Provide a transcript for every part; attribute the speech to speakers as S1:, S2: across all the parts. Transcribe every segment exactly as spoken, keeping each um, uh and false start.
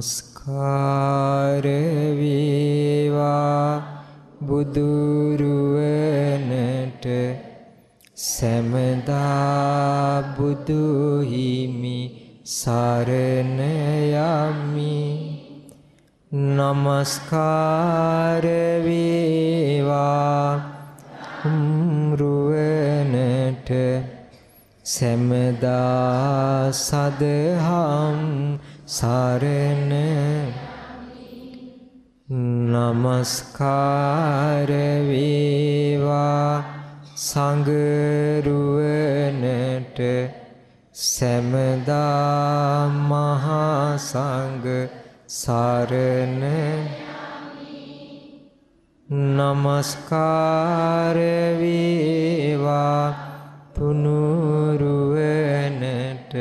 S1: නමස්කාර වේවා බුදුරුවනට සැමදා බුදු හිමි සරණ යමි. නමස්කාර වේවා රුවනට සැමදා සදහම් සරණ. නමස්කාර වේවා සංඝරුවනට සැමදා මහා සංඝ සරණ. නමස්කාර වේවා තුනුරුවනට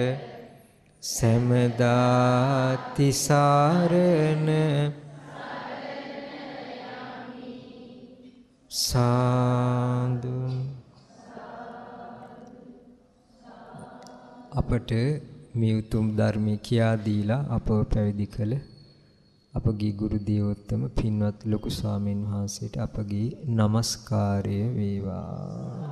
S1: සැමදා තිසරණ. සාදු. අපට මේ උතුම් ධර්මය කියා දීලා අපව පැවිදි කළ අපගේ ගුරු දේවෝත්තම පින්වත් ලොකු ස්වාමීන් වහන්සේට අපගේ নমස්කාරය වේවා.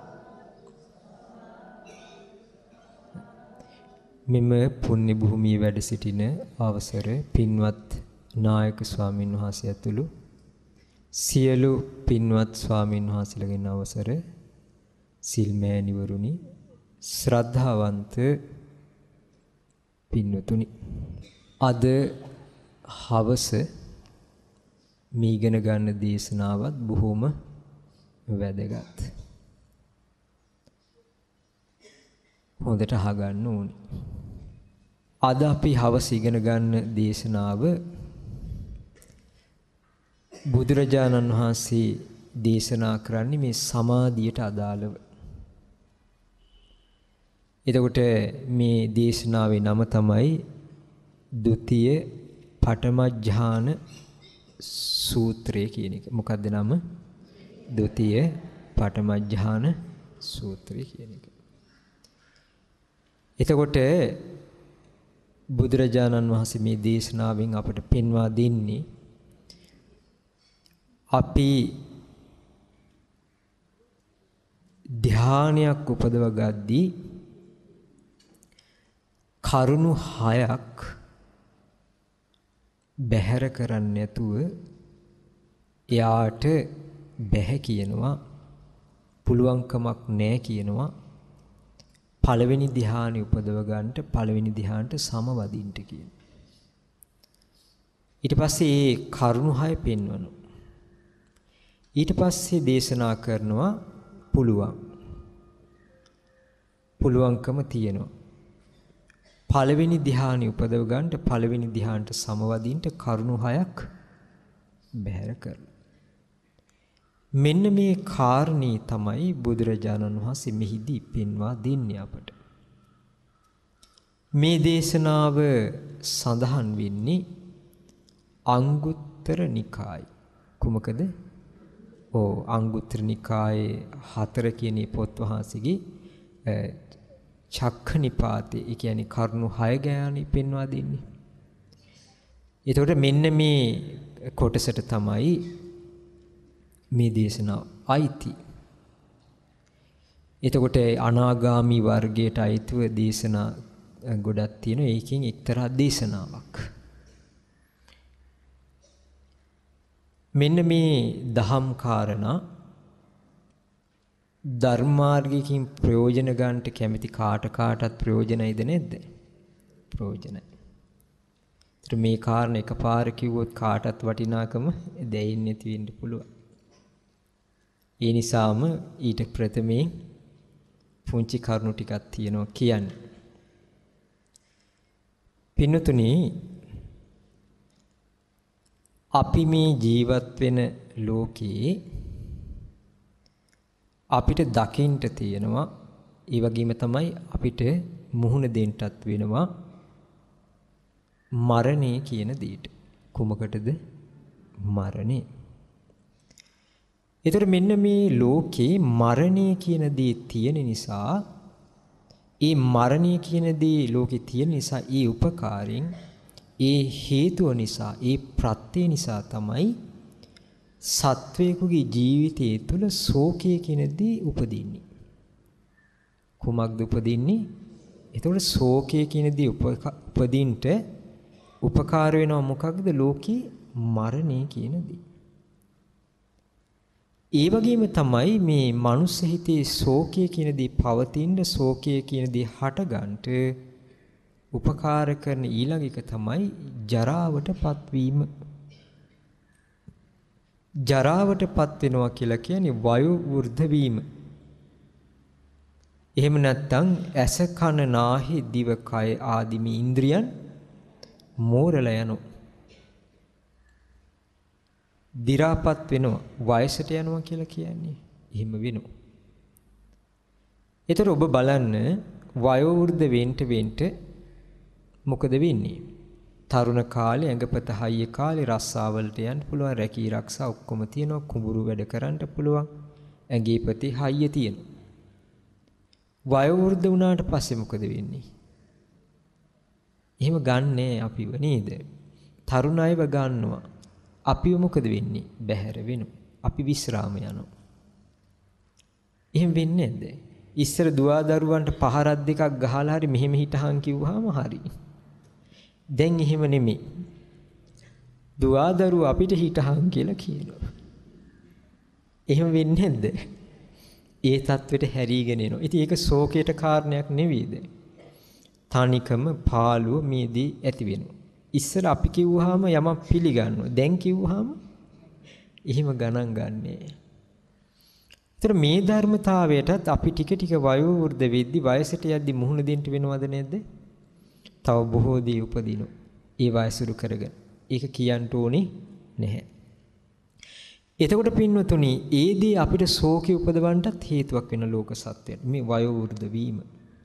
S1: මෙම පුණ්‍ය භූමියේ වැඩ සිටින අවසර පින්වත් නායක ස්වාමීන් වහන්සේ ඇතුළු සියලු පින්වත් ස්වාමීන් වහන්සේලාගෙන් අවසර සිල් මෑණිවරුනි, ශ්‍රද්ධාවන්ත පින්වතුනි, අද හවස මේ ඉගෙන ගන්න දේශනාවත් බොහොම වැදගත්. හොඳට අහගන්න ඕනේ. අද අපි හවස ඉගෙන ගන්න දේශනාව බුදුරජාණන් වහන්සේ දේශනා කරන්නේ මේ සමාධියට අදාළව. එතකොට මේ දේශනාවේ නම තමයි ဒ ුතිය පඨම ඥාන සූත්‍රය කියන එක. මොකක්ද නම? ဒ ුතිය පඨම ඥාන සූත්‍රය කියන එක. එතකොට බුදුරජාණන් වහන්සේ මේ දේශනාවෙන් අපට පෙන්වා දෙන්නේ අපි ධානයක් උපදව ගද්දී කරුණු හයක් බැහැර කරන්නේ නැතුව එයාට බැහැ කියනවා, පුළුවන්කමක් නැහැ කියනවා. පළවෙනි ධ්‍යානෙ උපදව ගන්නට පළවෙනි ධ්‍යානට සමවදින්න කියන. ඊට පස්සේ ඒ කරුණු හය පෙන්වනවා. ඊට පස්සේ දේශනා කරනවා පුළුවන්. පුළුවන්කම තියෙනවා. පළවෙනි ධ්‍යානෙ උපදව ගන්නට පළවෙනි ධ්‍යානට සමවදින්න කරුණු හයක් බැහැර කරනවා. මෙන්න මේ කාරණේ තමයි බුදුරජාණන් වහන්සේ මෙහිදී පෙන්වා දෙන්නේ අපට. මේ දේශනාව සඳහන් වෙන්නේ අංගුත්තර නිකායේ. කුමකද? ඕ අංගුත්තර නිකායේ හතර කියන පොත් වහන්සේගේ චක්ඛ නිපාතේ, ඒ කියන්නේ කරුණු හය ගැන පෙන්වා දෙන්නේ. එතකොට මෙන්න මේ කොටසට තමයි මේ දේශනාව අයිති. එතකොට අනාගාමි වර්ගයට අයිතුව දේශනා ගොඩක් තියෙනවා. ඒකෙන් එක්තරා දේශනාවක්. මෙන්න මේ දහම් කාරණා ධර්මාර්ගයෙන් ප්‍රයෝජන ගන්නට කැමති කාට කාටත් ප්‍රයෝජනයිද නැද්ද? ප්‍රයෝජනයි. ඒතර මේ කාරණා එකපාර කිව්වොත් කාටත් වටිනාකම දැනෙන්නේ නැති වෙන්න පුළුවන්. ඒ නිසාම ඊට ප්‍රථමයෙන් පුංචි කරුණු ටිකක් තියෙනවා කියන්නේ. පින්නතුනි, අපි මේ ජීවත් වෙන ලෝකේ අපිට දකින්න තියෙනවා, ඒ වගේම තමයි අපිට මුහුණ දෙන්නත් වෙනවා මරණය කියන දෙයට. කුමකටද? මරණය. ඒතර මෙන්න මේ ලෝකේ මරණය කියන දේ තියෙන නිසා, ඒ මරණය කියන දේ ලෝකේ තියෙන නිසා, ඒ උපකාරයෙන් ඒ හේතුව නිසා, ඒ ප්‍රත්‍ය නිසා තමයි සත්වයෙකුගේ ජීවිතය තුළ ශෝකය කියන දේ උපදින්නේ. කුමක්ද උපදින්නේ? ඒතකොට ශෝකය කියන දේ උපදින්නට උපකාර වෙනවා මොකක්ද? ලෝකේ මරණය කියන දේ. ඒ වගේම තමයි මේ මනුස්ස හිතේ ශෝකය කියන දේ පවතින, ශෝකය කියන දේ හටගන්නට උපකාර කරන ඊළඟ එක තමයි ජරාවටපත් වීම. ජරාවටපත් වෙනවා කියලා කියන්නේ වයෝ වෘද්ධ වීම. එහෙම නැත්නම් ඇස කන නාහි දිව කය ආදී මේ ඉන්ද්‍රියන් මෝරලා යනවා. දි รา පත් වෙනවා, වයසට යනවා කියලා කියන්නේ. එහෙම වෙනවා. ඒතර ඔබ බලන්න වයෝ වෘද්ධ වෙන්න වෙන්න මොකද වෙන්නේ? තරුණ කාලේ ඇඟපත හයිය කාලේ රස්සාවලට යන්න පුළුවන්, රැකී ආරක්ෂා ඔක්කොම තියෙනවා, කුඹුරු වැඩ කරන්න පුළුවන්, ඇඟේ පතේ හයිය තියෙනවා. වයෝ වෘද්ධ වුණාට පස්සේ මොකද වෙන්නේ? එහෙම ගන්නෑ අපිව නේද? තරුණ අයව ගන්නවා. අපිව මොකද වෙන්නේ? බැහැර වෙනවා. අපි විශ්‍රාම යනවා. එහෙම වෙන්නේ නැද්ද? ඉස්සර දුවා දරුවන්ට පහරක් දෙකක් ගහලා හරි මෙහෙම හිටහන් කිව්වහම හරි. දැන් එහෙම නෙමෙයි. දුවා දරුවෝ අපිට හිටහන් කියලා කියනවා. එහෙම වෙන්නේ නැද්ද? ඒ தത്വෙට හැරීගෙන එනවා. ඉතින් ඒක ශෝකයට කාරණයක් නෙවෙයිද? තනිකම පාළුව මේදී ඇති වෙනවා. ඉස්සර අපි කිව්වහම යමක් පිළිගන්නවා. දැන් කිව්වහම එහෙම ගණන් ගන්නෑ. ඒතර මේ ධර්මතාවයටත් අපි ටික ටික වයෝ වෘද්ධ වෙද්දි වයසට යද්දි මුහුණ දෙන්න වෙනවද නැද්ද? තව බොහෝ දේ උපදිනවා. ඒ වයසුරු කරගෙන. ඒක කියන්න ඕනේ නැහැ. එතකොට පින්වතුනි, ඒ දේ අපිට ශෝකය උපදවන්නත් හේතුවක් වෙන ලෝක සත්‍යයට මේ වයෝ වෘද්ධ වීම.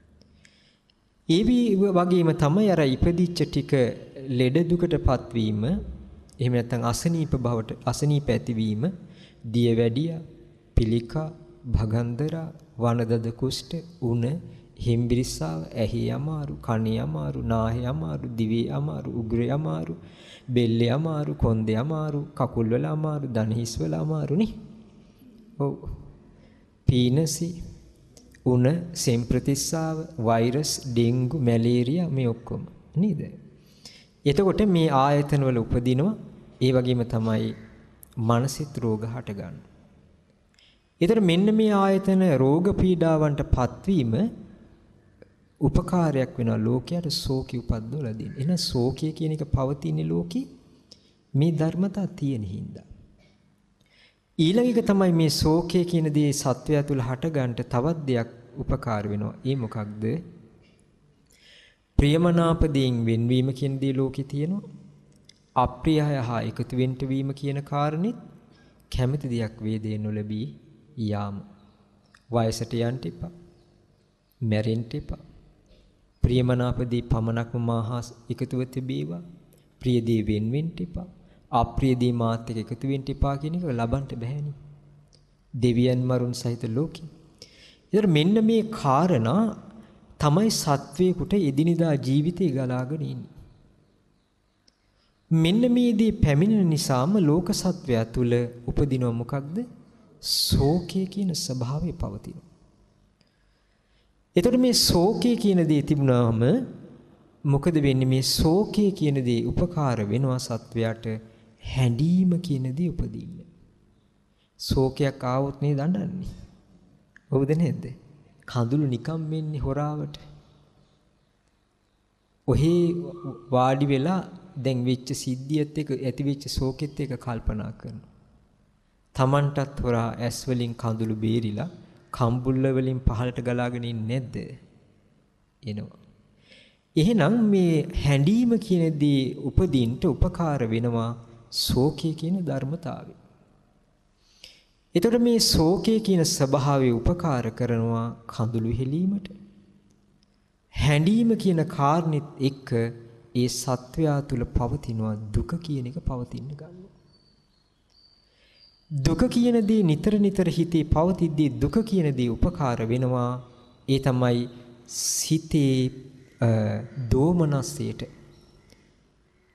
S1: ඒ වගේම තමයි අර ඉපදිච්ච ටික ලෙඩ දුකටපත් වීම, එහෙම නැත්නම් අසනීප බවට අසනීප ඇතිවීම, දියවැඩිය, පිළිකා, භගන්දරා, වනදද කුෂ්ඨ, උණ, හිම්බිරිස්සාව, ඇහි අමාරු, කනේ අමාරු, නාහේ අමාරු, දිවේ අමාරු, උග්‍රේ අමාරු, බෙල්ලේ අමාරු, කොන්දේ අමාරු, කකුල් වල අමාරු, දන හිස් වල අමාරු නේ. ඔව්. පීනසි, උණ, සෙම්ප්‍රතිස්සාව, වෛරස්, ඩෙන්ගු, මැලේරියා මේ ඔක්කොම නේද? එතකොට මේ ආයතන වල උපදිනවා. ඒ වගේම තමයි මානසික රෝග හට ගන්න. ඒතර මෙන්න මේ ආයතන රෝග පීඩාවන්ට පත්වීම උපකාරයක් වෙනවා ලෝකයට ශෝකී උපද්දවලා දෙන්න. එහෙනම් ශෝකය කියන එක පවතින ලෝකේ මේ ධර්මතා තියෙන හින්දා. ඊළඟ එක තමයි මේ ශෝකය කියන දේ සත්වයා තුල හට ගන්නට තවත් දෙයක් උපකාර වෙනවා. ඒ මොකක්ද? ප්‍රියමනාප දේන් වෙන්වීම කියන දේ ලෝකේ තියෙනවා. අප්‍රියය හා එකතු වෙන්න වීම කියන කාරණෙත් කැමති දෙයක් වේදේ නොලැබී යාම. වයසට යන්න එපා. මැරෙන්න එපා. ප්‍රියමනාප දේ පමණක්ම මාහා එකතුව තිබේවා. ප්‍රිය දේ වෙන් වෙන්න එපා. අප්‍රිය දේ මාත් එක්ක එකතු වෙන්න එපා කියන එක ලබන්න බෑනේ. දෙවියන් මරුන් සහිත ලෝකෙ. ඒතර මෙන්න මේ කාරණා තමයි සත්වයකට එදිනෙදා ජීවිතේ ගලාගෙන ඉන්නේ. මෙන්න මේ දේ පැමිණෙන නිසාම ලෝක සත්වයා තුල උපදිනව මොකක්ද? ශෝකය කියන ස්වභාවය පවතිනවා. එතකොට මේ ශෝකය කියන දේ තිබුණාම මොකද වෙන්නේ? මේ ශෝකය කියන දේ උපකාර වෙනවා සත්වයාට හැඬීම කියන දේ උපදින්න. ශෝකයක් ආවොත් නේ දඬන්නේ. හවුද නැද්ද? කඳුළු නිකම් මෙන්නේ හොරාවට. ඔහේ වාඩි වෙලා දැන් වෙච්ච සිද්ධියත් එක්ක ඇති වෙච්ච ශෝකෙත් එක්ක කල්පනා කරනවා. Tamanටත් හොරා ඇස් වලින් කඳුළු බේරිලා කම්බුල්ල වලින් පහළට ගලාගෙන ඉන්නේ නැද්ද? එනවා. එහෙනම් මේ හැඬීම කියන දේ උපදින්නට උපකාර වෙනවා ශෝකය කියන ධර්මතාවය. එතකොට මේ ශෝකය කියන ස්වභාවය උපකාර කරනවා කඳුළු හෙලීමට. හැඬීම කියන කාරණෙත් එක්ක ඒ සත්වයා තුල පවතිනවා දුක කියන එක පවතින්න ගන්නවා. දුක කියන දේ නිතර නිතර හිතේ පවතිද්දී දුක කියන දේ උපකාර වෙනවා. ඒ තමයි සිතේ දෝමනසයට.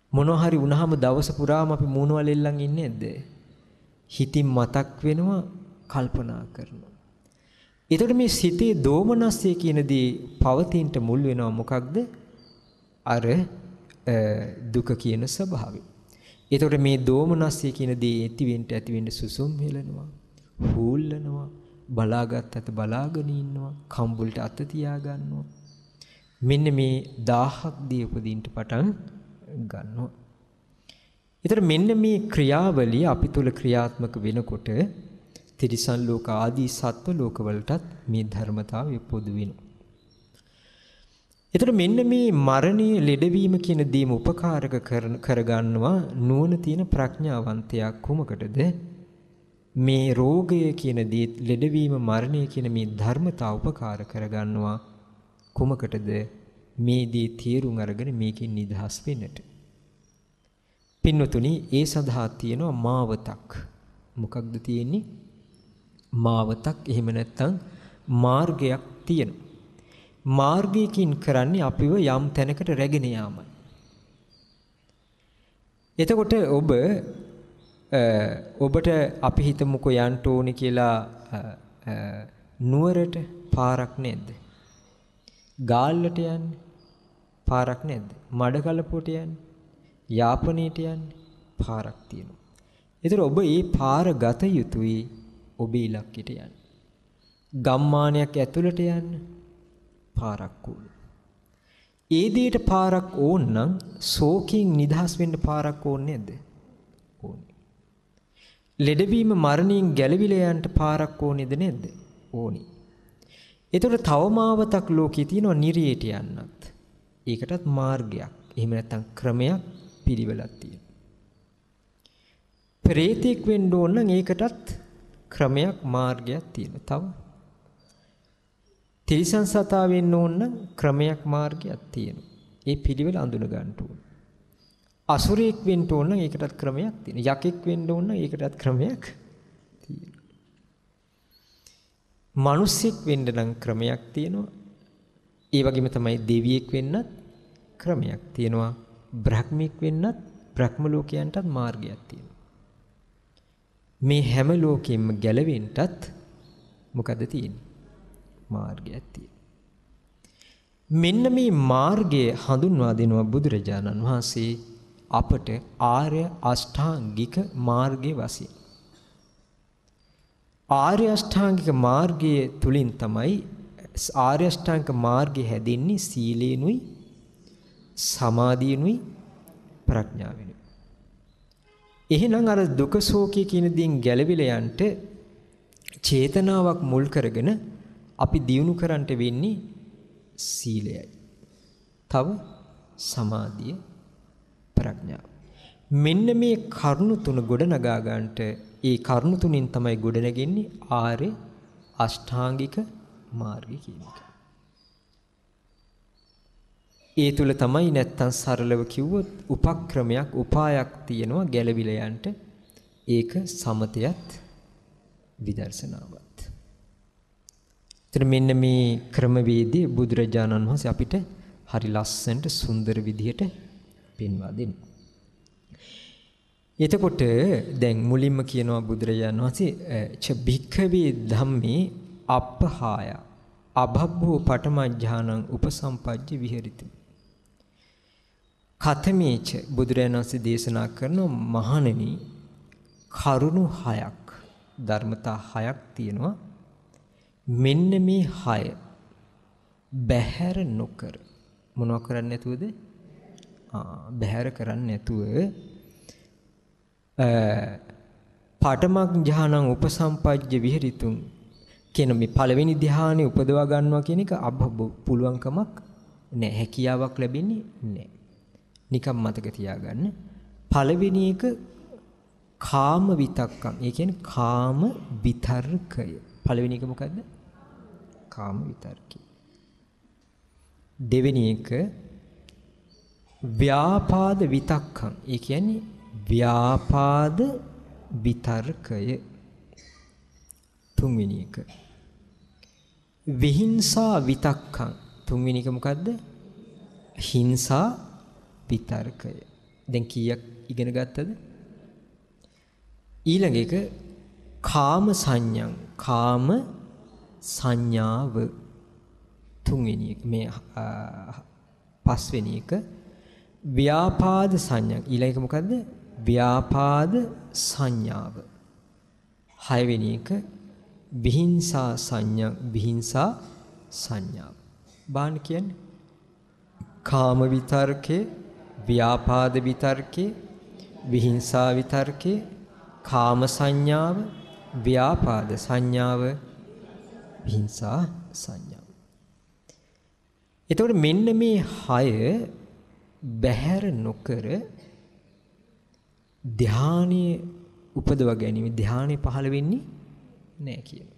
S1: මොනවා හරි වුණාම දවස පුරාම අපි මූණ වලෙල්ලන් ඉන්නේ නැද්ද? හිතින් මතක් වෙනවා, කල්පනා කරනවා. එතකොට මේ සිතේ දෝමනස්ය කියන දේ පවතිනට මුල් වෙනවා මොකක්ද? අර දුක කියන ස්වභාවය. එතකොට මේ දෝමනස්ය කියන දේ ඇතිවෙන්න ඇතිවෙන්න සුසුම් හෙලනවා, හූල්ලනවා, බලාගත් අත බලාගෙන ඉන්නවා, කම්බුල්ට අත තියා ගන්නවා. මෙන්න මේ දහහක් දී උපදින්න පටන් ගන්නවා. ඒතර මෙන්න මේ ක්‍රියාවලිය අපි තුල ක්‍රියාත්මක වෙනකොට තිරිසන් ලෝක ආදී සත්ව ලෝකවලටත් මේ ධර්මතාවය පොදු වෙනවා. ඒතර මෙන්න මේ මරණීය ලෙඩවීම කියන දේම උපකාරක කරගන්නවා නුවණ තියෙන ප්‍රඥාවන්තයා කුමකටද? මේ රෝගය කියන දේ ලෙඩවීම මරණය කියන මේ ධර්මතාව උපකාර කරගන්නවා කුමකටද? මේ දේ තේරුම් අරගෙන මේකෙන් නිදහස් වෙන්නට. පින්නතුනි, ඒ සඳහා තියෙනවා මාවතක්. මොකක්ද තියෙන්නේ? මාවතක්. එහෙම නැත්නම් මාර්ගයක් තියෙනවා. මාර්ගයකින් කරන්නේ අපිව යම් තැනකට රැගෙන යාමයි. එතකොට ඔබ ඔබට අපි හිතමුකෝ යන්න ඕනේ කියලා නුවරට පාරක් නැද්ද? ගාල්ලට යන්නේ පාරක් නැද්ද? මඩකලපුවට යන්නේ, යාපනයට යන්නේ පාරක් තියෙනවා. ඒතර ඔබ මේ පාර ගත යුතුයි ඔබේ ඉලක්කයට යන්න. ගම්මානයක් ඇතුළට යන්න පාරක් ඕන. ඒ දෙයට පාරක් ඕන නම් ශෝකයෙන් නිදහස් වෙන්න පාරක් ඕනේ නැද්ද? ඕනේ. ලෙඩවීම මරණයෙන් ගැලවිලා යන්න පාරක් ඕනේද නැද්ද? ඕනේ. ඒතකොට තවමාවතක් ලෝකේ තියෙනවා නිරයට යන්නත්. ඒකටත් මාර්ගයක්. එහෙම නැත්නම් ක්‍රමයක්, පිළිවෙලක් තියෙනවා. ප්‍රේතෙක් වෙන්න ඕන නම් ඒකටත් ක්‍රමයක්, මාර්ගයක් තියෙනවා. තව තිරිසන් සතා වෙන්න ඕන නම් ක්‍රමයක්, මාර්ගයක් තියෙනවා. ඒ පිළිවෙල අඳුන ගන්න ඕන. අසුරෙක් වෙන්න ඕන නම් ඒකටත් ක්‍රමයක් තියෙනවා. යකෙක් වෙන්න ඕන නම් ඒකටත් ක්‍රමයක් තියෙනවා. මිනිස්සෙක් වෙන්න නම් ක්‍රමයක් තියෙනවා. ඒ වගේම තමයි දෙවියෙක් වෙන්නත් ක්‍රමයක් තියෙනවා. බ්‍රහ්මෙක් වෙන්නත් බ්‍රහ්ම ලෝකයන්ටත් මාර්ගයක් තියෙනවා. මේ හැම ලෝකෙම ගැලවෙන්නත් මොකද තියෙන්නේ? මාර්ගයක් තියෙනවා. මෙන්න මේ මාර්ගය හඳුන්වා දෙනවා බුදුරජාණන් වහන්සේ අපට ආර්ය අෂ්ටාංගික මාර්ගයේ වශයෙන්. ආර්ය අෂ්ටාංගික මාර්ගයේ තුලින් තමයි ආර්ය අෂ්ටාංගික මාර්ගය හැදෙන්නේ සීලේනුයි, සමාධියනුයි, ප්‍රඥාවෙනුයි. එහෙනම් අර දුක ශෝකය කියන දේන් ගැලවිලා යන්න චේතනාවක් මුල් කරගෙන අපි දියුණු කරන්නට වෙන්නේ සීලයයි. තව සමාධිය, ප්‍රඥාව. මෙන්න මේ කරුණු තුන ගොඩනගා ගන්නට ඒ කරුණු තුنين තමයි ගොඩනගන්නේ ආර්ය අෂ්ටාංගික මාර්ගය කියන එක. ඒ තුල තමයි නැත්තම් සරලව කිව්වොත් උපක්‍රමයක්, උපායක් තියෙනවා ගැලවිලා යන්න. ඒක සමතයත් විදර්ශනාවත්. එතන මෙන්න මේ ක්‍රමවේදී බුදුරජාණන් වහන්සේ අපිට හරි ලස්සනට සුන්දර විදිහට පෙන්වා දෙනවා. එතකොට දැන් මුලින්ම කියනවා බුදුරජාණන් වහන්සේ ච භික්ඛවේ ධම්මේ අප්පහාය අභබ්බෝ පඨමඥානං උපසම්පජ්ජ විහෙරිති. කතමේච බුදුරජාණන් වහන්සේ දේශනා කරන මහණෙනි කරුණු හයක්, ධර්මතා හයක් තියෙනවා. මෙන්න මේ හය බැහැර නොකර මොනවා කරන්නේ නැතුවද? ආ බැහැර කරන්නේ නැතුව පඨමඥානං උපසම්පජ්ජ විහෙරිතුම් කියන මේ පළවෙනි ධ්‍යානෙ උපදවා ගන්නවා කියන එක අබ්බ පුළුවන්කමක් නැහැ. හැකියාවක් ලැබෙන්නේ නැහැ. නිකම් මතක තියාගන්න. පළවෙනි එක කාම විතක්කම්. ඒ කියන්නේ කාම විතර්කය. පළවෙනි එක මොකද්ද? කාම විතර්කය. දෙවෙනි එක ව්‍යාපාද විතක්කම්. ඒ කියන්නේ ව්‍යාපාද විතර්කය. තුන්වෙනි එක විහිංසා විතක්කම්. තුන්වෙනි එක මොකද්ද? හිංසා විතර්කය. දැන් කීයක් ඉගෙන ගත්තද? ඊළඟ එක කාම සංඥා. කාම සංඥාව තුන්වෙනි එක. මේ පස්වෙනි එක ව්‍යාපාද සංඥා. ඊළඟ එක මොකද්ද? ව්‍යාපාද සංඥාව. හයවෙනි එක විහිංසා සංඥා. විහිංසා සංඥාව. බාන කියන්නේ කාම විතර්කේ, ව්‍යාපාද විතර්කේ, විහිංසා විතර්කේ, කාම සංඥාව, ව්‍යාපාද සංඥාව, විහිංසා සංඥාව. එතකොට මෙන්න මේ හය බැහැර නොකර ධානයේ උපදව ගැනීම, ධානයේ පහළ වෙන්නේ නැහැ කියන.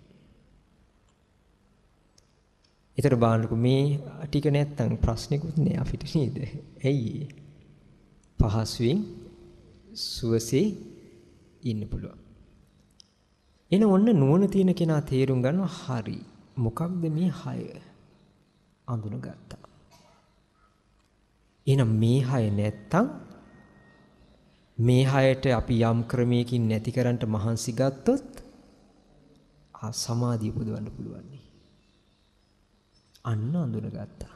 S1: ඒතර බලන්නකො මේ ටික නැත්තම් ප්‍රශ්නිකුත් නෑ අපිට නේද? ඇයි? පහසුවෙන් සුවසේ ඉන්න පුළුවන්. එන ඔන්න නුවණ තියෙන කෙනා තේරුම් ගන්නවා හරි. මොකක්ද මේ හය? අඳුනගත්තා. එහෙනම් මේ හය නැත්තම් මේ හයට අපි යම් ක්‍රමයකින් නැති කරන්න මහන්සි ගත්තොත් ආ සමාධිය උපදවන්න පුළුවන්. අන්න අඳුනගත්තා.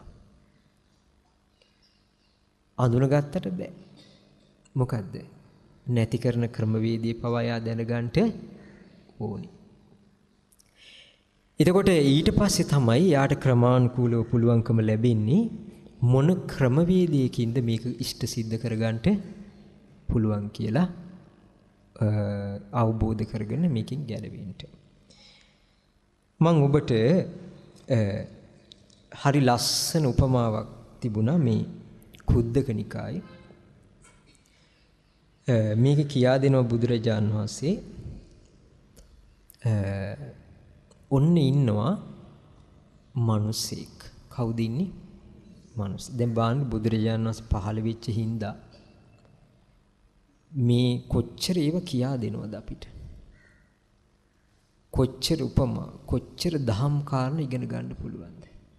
S1: අඳුනගත්තට බෑ. මොකද්ද? නැති කරන ක්‍රමවේදී පවා දැනගන්න ඕනි. එතකොට ඊට පස්සේ තමයි යාට ක්‍රමානුකූලව පුළුවන්කම ලැබෙන්නේ මොන ක්‍රමවේදයකින්ද මේක ඉෂ්ට සිද්ධ කරගන්න පුළුවන් කියලා අවබෝධ කරගෙන මේකෙන් ගැලවෙන්න. මම ඔබට හරි ලස්සන උපමාවක් තිබුණා මේ කුද්දක නිකායේ. මේක කියා දෙනවා බුදුරජාන් වහන්සේ. ඔන්න ඉන්නවා මිනිසෙක්. කවුද ඉන්නේ? මිනිස්. දැන් බලන්න බුදුරජාණන් වහන්සේ පහළ වෙච්ච හින්දා මේ කොච්චර ඒව කියා දෙනවද අපිට? කොච්චර උපමා, කොච්චර දහම් කාරණා ඉගෙන ගන්න පුළුවන්ද?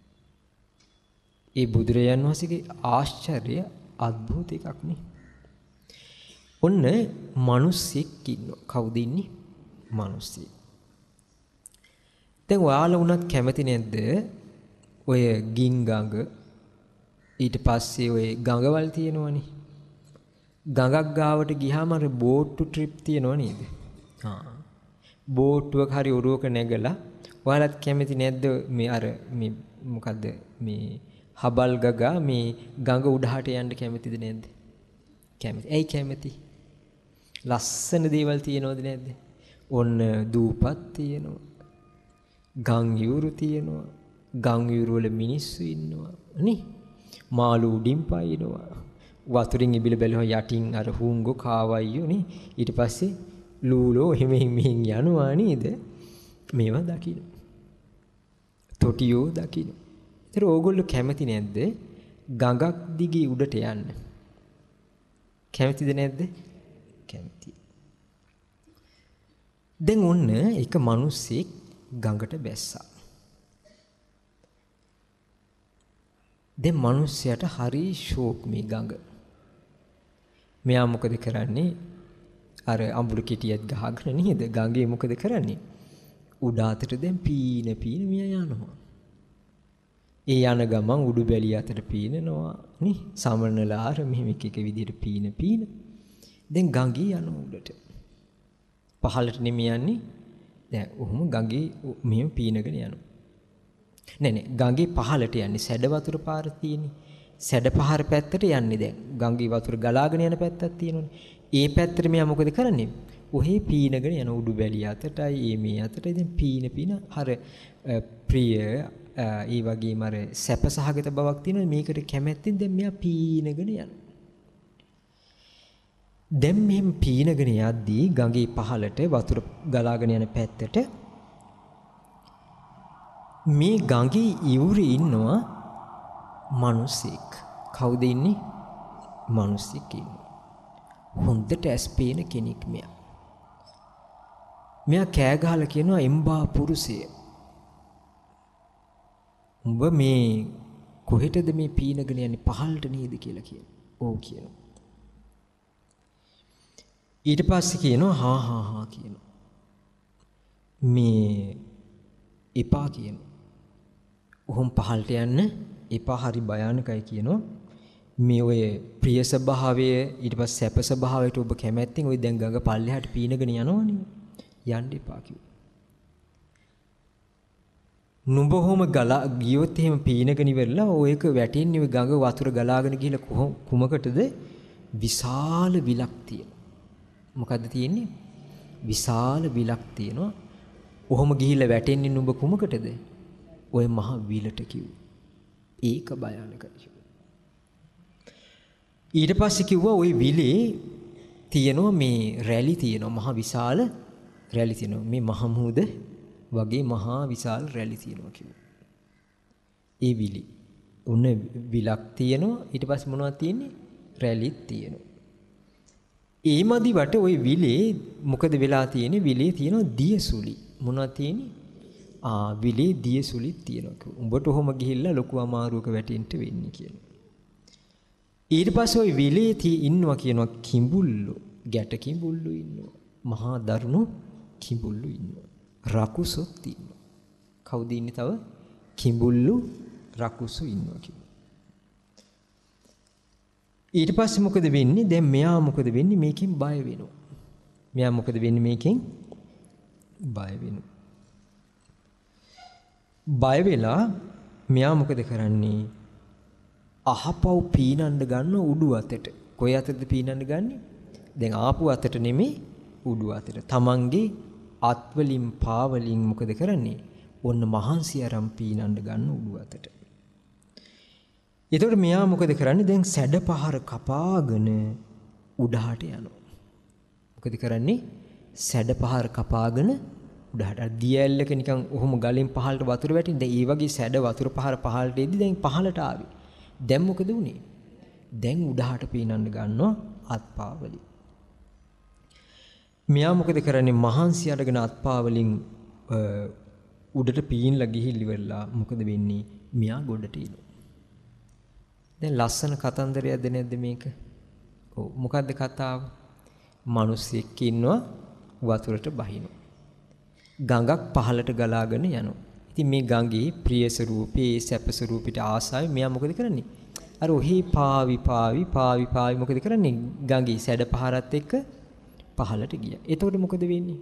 S1: ඒ බුදුරජාණන් වහන්සේගේ ආශ්චර්ය අద్භූත එකක් නේ. ඔන්න මිනිස්සෙක් ඉන්නවා. කවුද ඉන්නේ? මිනිස්සෙක්. දැන් ඔයාලා වුණත් කැමති නැද්ද ඔය ගින් ගඟ ඊට පස්සේ ඔය ගඟවල් තියෙනවනේ. ගඟක් ගාවට ගියාම අර බෝට්ටු ට්‍රිප් තියෙනව නේද? හා. බෝට්ටුවක හරි ඔරුවක නැගලා ඔයාලත් කැමති නැද්ද මේ අර මේ මොකද්ද මේ හබල් ගගා මේ ගඟ උඩහට යන්න කැමතිද නැද්ද? කැමති. ඇයි කැමති? ලස්සන දේවල් තියෙනවද නැද්ද? ඔන්න දූපත් තියෙනවා. ගම් යූරු තියෙනවා. ගම් යූරු වල මිනිස්සු ඉන්නවා. නේ? මාළු උඩින් පයින්නවා. වතුරින් ඉබිල බැලුවා යටින් අර හුංගෝ කාවයියෝ නේ. ඊට පස්සේ ලූලෝ හිමින් මින් යනවා නේද? මේවා දකින්න. තොටියෝ දකින්න. ඒතර ඕගොල්ලෝ කැමති නැද්ද ගඟක් දිගේ උඩට යන්න? කැමතිද නැද්ද? කැමති. දැන් ඔන්න එක මිනිස්සෙක් ගඟට බැස්සා. දැන් මිනිස්සයාට හරි ෂෝක් මේ ගඟ. මෙයා මොකද කරන්නේ? අර අඹුරු කෙටියක් ගහගෙන නේද? ගඟේ මොකද කරන්නේ? උඩ අතට දැන් පීන පීන මෙයා යනවා. ඒ යන ගමන් උඩු බැලිය අතට පීනනවා නේ. සමනලාර මෙහෙම එක එක විදිහට පීන පීන. දැන් ගඟේ යන උඩට. පහළට නෙමෙයි යන්නේ. දැන් ඔහොම ගඟේ මෙහෙම පීනගෙන යනවා. නෑ නෑ ගඟේ පහළට යන්නේ සැඩ වතුර පාර තියෙන්නේ. සැඩ පහර පැත්තට යන්නේ දැන්. ගඟේ වතුර ගලාගෙන යන පැත්තක් තියෙනවනේ. ඒ පැත්තට මෙයා මොකද කරන්නේ? ඔහේ පීනගෙන යන උඩු බැලිය අතටයි ඒ මේ අතට ඉතින් පීන පීන අර ප්‍රිය ඒ වගේම අර සැපසහගත බවක් තියෙනවා. මේකට කැමැත්තෙන් දැන් මෙයා පීනගෙන යනවා. දැන් මෙහෙම පීනගෙන යද්දී ගඟේ පහළට වතුර ගලාගෙන යන පැත්තට මේ ගඟේ ඉවුරේ ඉන්නවා මිනිසෙක්. කවුද ඉන්නේ? මිනිසෙක් ඉන්නවා. හොඳට ඇස් පේන කෙනෙක් මෙයා. මෙයා කෑ ගහලා කියනවා එම්බා පුරුෂය. උඹ මේ කොහෙටද මේ පීනගෙන යන්නේ? පහළට නේද කියලා කියනවා. ඔව් කියනවා. ඊට පස්සේ කියනවා හා හා හා කියනවා. මේ එපා කියනවා. ඔහොම පහළට යන්න එපා හරි භයානකයි කියනවා. මේ ඔය ප්‍රිය ස්වභාවය ඊට පස්සේ සැප ස්වභාවයට ඔබ කැමැත්තෙන් ඔය දැන් ගඟ පල්ලෙහාට පීනගෙන යනවනේ. යන්න එපා කිව්වා. නුඹ හොම ගලා ගියොත් එහෙම පීනගෙන ඉවරලා ඔයක වැටෙන්නේ ඔය ගඟ වතුර ගලාගෙන ගිහලා කුමකටද? විශාල විලක් තියෙනවා. මොකද්ද තියෙන්නේ? විශාල විලක් තියෙනවා. ඔහොම ගිහිල්ලා වැටෙන්නේ නුඹ කුමකටද? ඔය මහ විලට කිව්වා. ඒක භයානකයි. ඊට පස්සේ කිව්වා ওই විලේ තියෙනවා මේ රැලි තියෙනවා මහ විශාල රැලි තියෙනවා මේ මහ මුහුද වගේ මහා විශාල රැලි තියෙනවා කිව්වා. ඒ විලි උන විලක් තියෙනවා ඊට පස්සේ මොනවද තියෙන්නේ? රැලිත් තියෙනවා. ඒ මදි වට ওই විලේ මොකද වෙලා තියෙන්නේ? විලේ තියෙනවා දියසුලි. මොනවද තියෙන්නේ? ආ විලේ දියසුලිත් තියෙනවා කිව්වා. උඹට ඔහොම ගිහිල්ලා ලොකු අමාරුවක වැටෙන්න වෙන්නේ කියලා. ඊට පස්සේ ওই විලේ තී ඉන්නවා කියනවා කිඹුල්ලෝ ගැට කිඹුල්ලෝ ඉන්නවා මහා දරුණු කිඹුල්ලෝ ඉන්නවා රකුසොත් ඉන්නවා කවුද ඉන්නේ තව කිඹුල්ලෝ රකුසු ඉන්නවා කියනවා ඊට පස්සේ මොකද වෙන්නේ දැන් මෙයා මොකද වෙන්නේ මේකෙන් බය වෙනවා මෙයා මොකද වෙන්නේ මේකෙන් බය වෙනවා බය වෙලා මෙයා මොකද කරන්නේ අහපව් පීනන්න ගන්න උඩු අතට. කොයි අතටද පීනන්න ගන්නේ? දැන් ආපු අතට නෙමෙයි උඩු අතට. තමන්ගේ අත් වලින් පා වලින් මොකද කරන්නේ? ඔන්න මහන්සි අරන් පීනන්න ගන්න උඩු අතට. එතකොට මෙයා මොකද කරන්නේ? දැන් සැඩ පහර කපාගෙන උඩහට යනවා. මොකද කරන්නේ? සැඩ පහර කපාගෙන උඩහට දියැලක නිකන් ඔහොම ගලෙන් පහළට වතුර වැටෙන. දැන් ඒ වගේ සැඩ වතුර පහර පහළට එද්දි දැන් පහළට ආවේ. දැන් මොකද වුනේ? දැන් උඩහට පීනන්න ගන්නවා අත්පා වලින්. මෙයා මොකද කරන්නේ? මහන්සි අරගෙන අත්පා වලින් උඩට පීනලා ගිහිල්ලි වෙලා මොකද වෙන්නේ? මෙයා ගොඩට එනවා. දැන් ලස්සන කතන්දරයක්ද නැද්ද මේක? ඔව් මොකද්ද කතාව? මිනිස්සෙක් ඉන්නවා වතුරට බහිනවා. ගඟක් පහළට ගලාගෙන යනවා. ඉතින් මේ ගඟේ ප්‍රිය ස්වරූපේ සැප ස්වරූපිට ආසාවෙ මෙයා මොකද කරන්නේ? අර ඔහි පාවි පාවි පාවි පාවි මොකද කරන්නේ? ගඟේ සැඩ පහරත් එක්ක පහළට ගියා. එතකොට මොකද වෙන්නේ?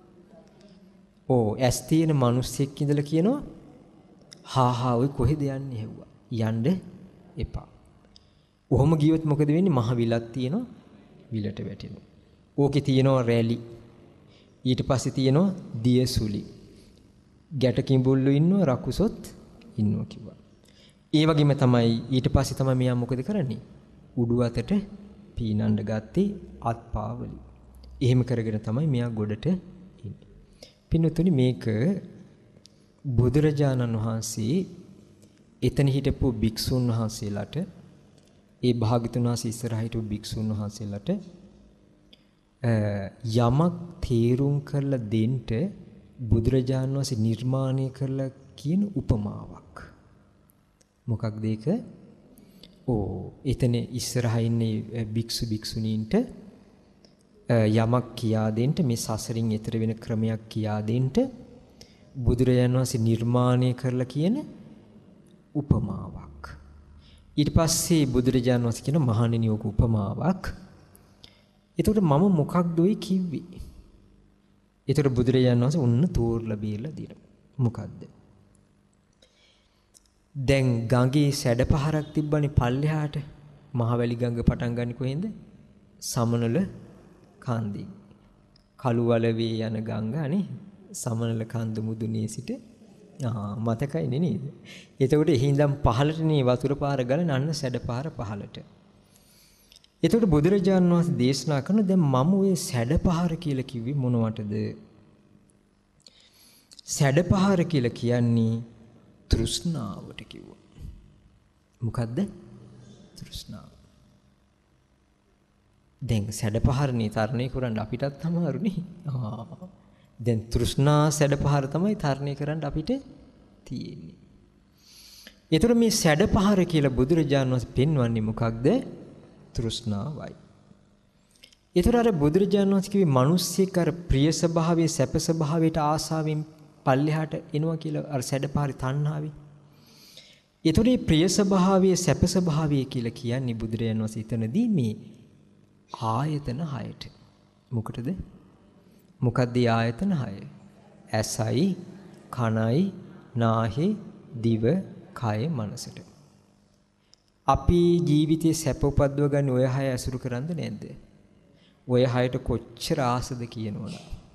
S1: ඕ ඇස් තියෙන මිනිස්සෙක් ඉඳලා කියනවා හා හා ඔය කොහෙද යන්නේ හැව්වා. යන්න එපා. ඔහොම ගියොත් මොකද වෙන්නේ? මහ විලක් තියෙනවා. විලට වැටෙනවා. ඕකේ තියෙනවා රැලි. ඊට පස්සේ තියෙනවා දියසුලි. ගැට කිඹුල්ලු ඉන්නවා රකුසොත් ඉන්නවා කිව්වා. ඒ වගේම තමයි ඊට පස්සේ තමයි මෙයා මොකද කරන්නේ? උඩු අතට පීනන්න ගත්තේ අත්පා වලින්. එහෙම කරගෙන තමයි මෙයා ගොඩට එන්නේ. පින්තුනි මේක බුදුරජාණන් වහන්සේ එතන හිටපු භික්ෂුන් වහන්සේලාට ඒ භාග්‍යතුන් වහන්සේ ඉස්සරහ හිටපු භික්ෂුන් වහන්සේලාට යමක් තේරුම් කරලා දෙන්න බුදුරජාණන් වහන්සේ නිර්මාණය කරලා කියන උපමාවක්. මොකක්ද ඒක? ඕ එතන ඉස්සරහා ඉන්නේ භික්ෂු භික්ෂුණීන්ට යමක් කියා දෙන්න මේ සසරින් එතර වෙන ක්‍රමයක් කියා දෙන්න බුදුරජාණන් වහන්සේ නිර්මාණය කරලා කියන උපමාවක්. ඊට පස්සේ බුදුරජාණන් වහන්සේ කියන මහණෙනි ඔක උපමාවක්. එතකොට මම මොකක්ද ඔය කිව්වේ? ඒතර බුදුරජාණන් වහන්සේ උන්න තෝරලා බීලා දිනවා. මොකද්ද? දැන් ගඟේ සැඩ පහරක් තිබ්බනේ පල්ලෙහාට. මහවැලි ගඟ පටන් ගන්නේ කොහෙන්ද? සමනල කන්දින්. කළුවලවේ යන ගංගානේ සමනල කන්ද මුදුනේ සිට ආ මතකයිනේ නේද? එතකොට එහිඳන් පහළටනේ වතුර පාර ගලන අන්න සැඩ පාර පහළට. එතකොට බුදුරජාණන් වහන්සේ දේශනා කරන දැන් මම ඔය සැඩපහර කියලා කිව්වේ මොනවටද? සැඩපහර කියලා කියන්නේ තෘෂ්ණාවට කිව්වා. මොකද්ද? තෘෂ්ණාව. දැන් සැඩපහරනේ තරණය කරන්න අපිටත් අමාරුනේ. ආ දැන් තෘෂ්ණා සැඩපහර තමයි තරණය කරන්න අපිට තියෙන්නේ. ඒතර මේ සැඩපහර කියලා බුදුරජාණන් වහන්සේ පෙන්වන්නේ මොකක්ද? තෘෂ්ණාවයි. ඒතර අර බුදුරජාණන් වහන්සේ කිව්වේ මිනිස්සෙක් අර ප්‍රිය ස්වභාවයේ සැප ස්වභාවයට ආසාවෙන් පල්ලෙහාට එනවා කියලා අර සැඩපාරි තණ්හාවේ. ඒතර මේ ප්‍රිය ස්වභාවයේ සැප ස්වභාවය කියලා කියන්නේ බුදුරජාණන් වහන්සේ එතනදී මේ ආයතන හයට. මොකටද? මොකක්ද ආයතන හය? ඇසයි, කනයි, නාහි, දිව, කය, මනසට. අපි ජීවිතේ සැප උපද්දව ගන්න ඔය හය ඇසුරු කරන්ද නැද්ද? ඔය හයට කොච්චර ආසද කියනවනම්.